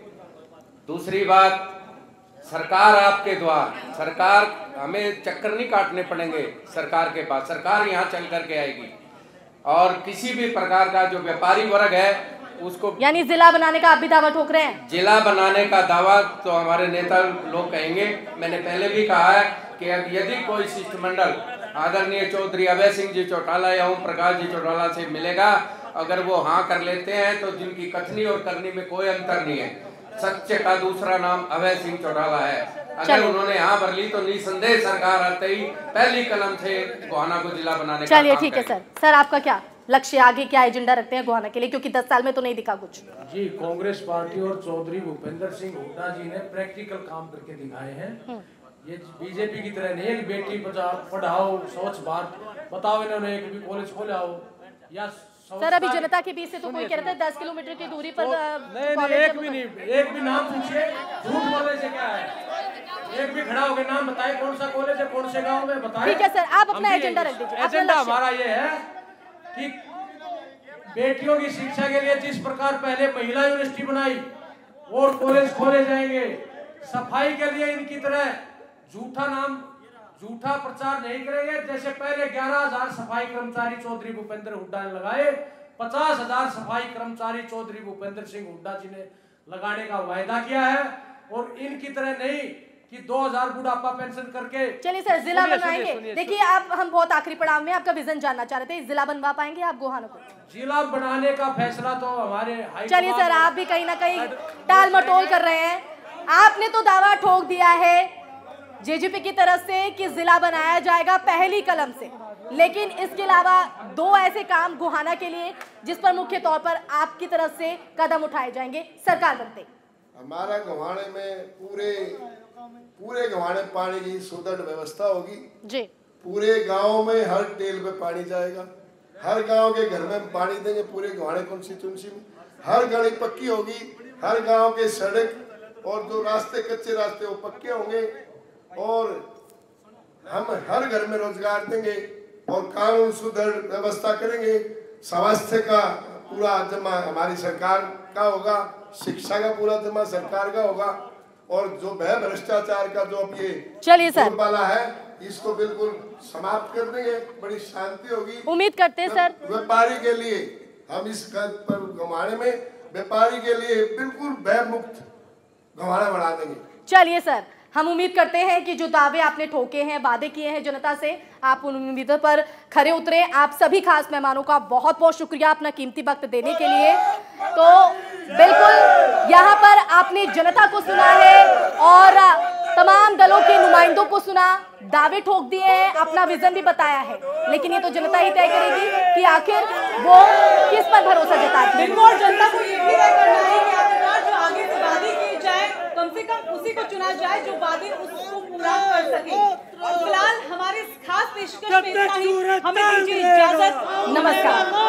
दूसरी बात, सरकार आपके द्वार, सरकार हमें चक्कर नहीं काटने पड़ेंगे सरकार के पास, सरकार यहाँ चल करके आएगी और किसी भी प्रकार का जो व्यापारी वर्ग है उसको, यानी जिला बनाने का आप भी दावा ठोक रहे हैं? जिला बनाने का दावा तो हमारे नेता लोग कहेंगे। मैंने पहले भी कहा है कि यदि कोई शिष्टमंडल आदरणीय चौधरी अभय सिंह जी चौटाला या ओम प्रकाश जी चौटाला से मिलेगा, अगर वो हाँ कर लेते हैं तो जिनकी कथनी और करनी में कोई अंतर नहीं है, सच्चे का दूसरा नाम अभय सिंह चौटाला है। अगर उन्होंने यहाँ भर ली तो निसंदेह सरकार आते ही पहली कलम से गोहाना को जिला बनाने का। चलिए ठीक है सर। सर आपका क्या लक्ष्य, आगे क्या एजेंडा रखते हैं गोहाना के लिए, क्योंकि दस साल में तो नहीं दिखा कुछ? जी, कांग्रेस पार्टी और चौधरी भूपेंद्र सिंह हुड्डा जी ने प्रैक्टिकल काम करके दिखाए हैं। ये बीजेपी की तरह नहीं है कि बेटी पढ़ाओ, स्वच्छ भारत बताओ, इन्होंने एक भी कॉलेज खोला हो या सर अभी जनता के बीच से तो कोई कह रहा है दस किलोमीटर की दूरी पर नहीं, नहीं, एक भी नहीं, एक भी नाम पूछिए, झूठ बोलने से क्या है? एक भी खड़ा होकर नाम बताए कौन सा कॉलेज है, कौन से गांव में बताए। ठीक है सर, आप अपना एजेंडा रख दीजिए। एजेंडा हमारा ये है कि बेटियों की शिक्षा के लिए जिस प्रकार पहले महिला यूनिवर्सिटी बनाई और कॉलेज खोले जाएंगे, सफाई के लिए इनकी तरह झूठा नाम, झूठा प्रचार नहीं करेंगे। जैसे पहले ग्यारह हजार सफाई कर्मचारी चौधरी भूपेंद्र हुड्डा ने लगाए, पचास हजार सफाई कर्मचारी चौधरी भूपेंद्र सिंह हुड्डा जी ने लगाने का वायदा किया है और इनकी तरह नहीं कि दो हजार बुढ़ापा पेंशन करके। चलिए सर, जिला बनवाएंगे। देखिए आप, हम बहुत आखिरी पड़ाव में आपका विजन जानना चाह रहे थे, जिला बनवा पाएंगे आप गोहाना को? जिला बनाने का फैसला तो हमारे हाई। चलिए सर, आप भी कहीं ना कहीं टाल मटोल कर रहे हैं। आपने तो दावा ठोक दिया है जेजेपी की तरफ से कि जिला बनाया जाएगा पहली कलम से, लेकिन इसके अलावा दो ऐसे काम गोहाना के लिए जिस पर मुख्य तौर पर आपकी तरफ से कदम उठाए जाएंगे सरकार बनते। हमारा गोहाने में पूरे पूरे गोहाने पानी की सुदृढ़ व्यवस्था होगी जी। पूरे गांव में हर टेल पे पानी जाएगा, हर गांव के घर में पानी देंगे। पूरे गोहाने कॉन्स्टिट्यूंसी में हर गली पक्की होगी, हर गांव के सड़क और जो रास्ते कच्चे रास्ते वो पक्के होंगे और हम हर घर में रोजगार देंगे और कानून सुदृढ़ व्यवस्था करेंगे। स्वास्थ्य का पूरा जमा हमारी सरकार का होगा, शिक्षा का पूरा जमा सरकार का होगा और जो भय भ्रष्टाचार का जो अब ये चलिए सर वाला है इसको बिल्कुल समाप्त कर देंगे। बड़ी शांति होगी, उम्मीद करते हैं सर। व्यापारी के लिए हम इस गोहाने में व्यापारी के लिए बिल्कुल भय मुक्त गोहाना बना देंगे। चलिए सर, हम उम्मीद करते हैं कि जो दावे आपने ठोके हैं, वादे किए हैं जनता से, आप उन उम्मीदों पर खरे उतरे। आप सभी खास मेहमानों का बहुत बहुत शुक्रिया अपना कीमती वक्त देने के लिए। तो बिल्कुल यहाँ पर आपने जनता को सुना है और तमाम दलों के नुमाइंदों को सुना, दावे ठोक दिए हैं, अपना विजन भी बताया है, लेकिन ये तो जनता ही तय करेगी कि आखिर वो किस पर भरोसा जताती है। बिल्कुल, जनता को ये भी तय करना है कि आखिरकार जो आगे से वादे किए जाए कम से कम उसी को चुना जाए जो वादे उसको पूरा कर सके। और फिलहाल हमारे खास पेशकश में इतना ही, हमें दीजिए इजाजत, नमस्कार।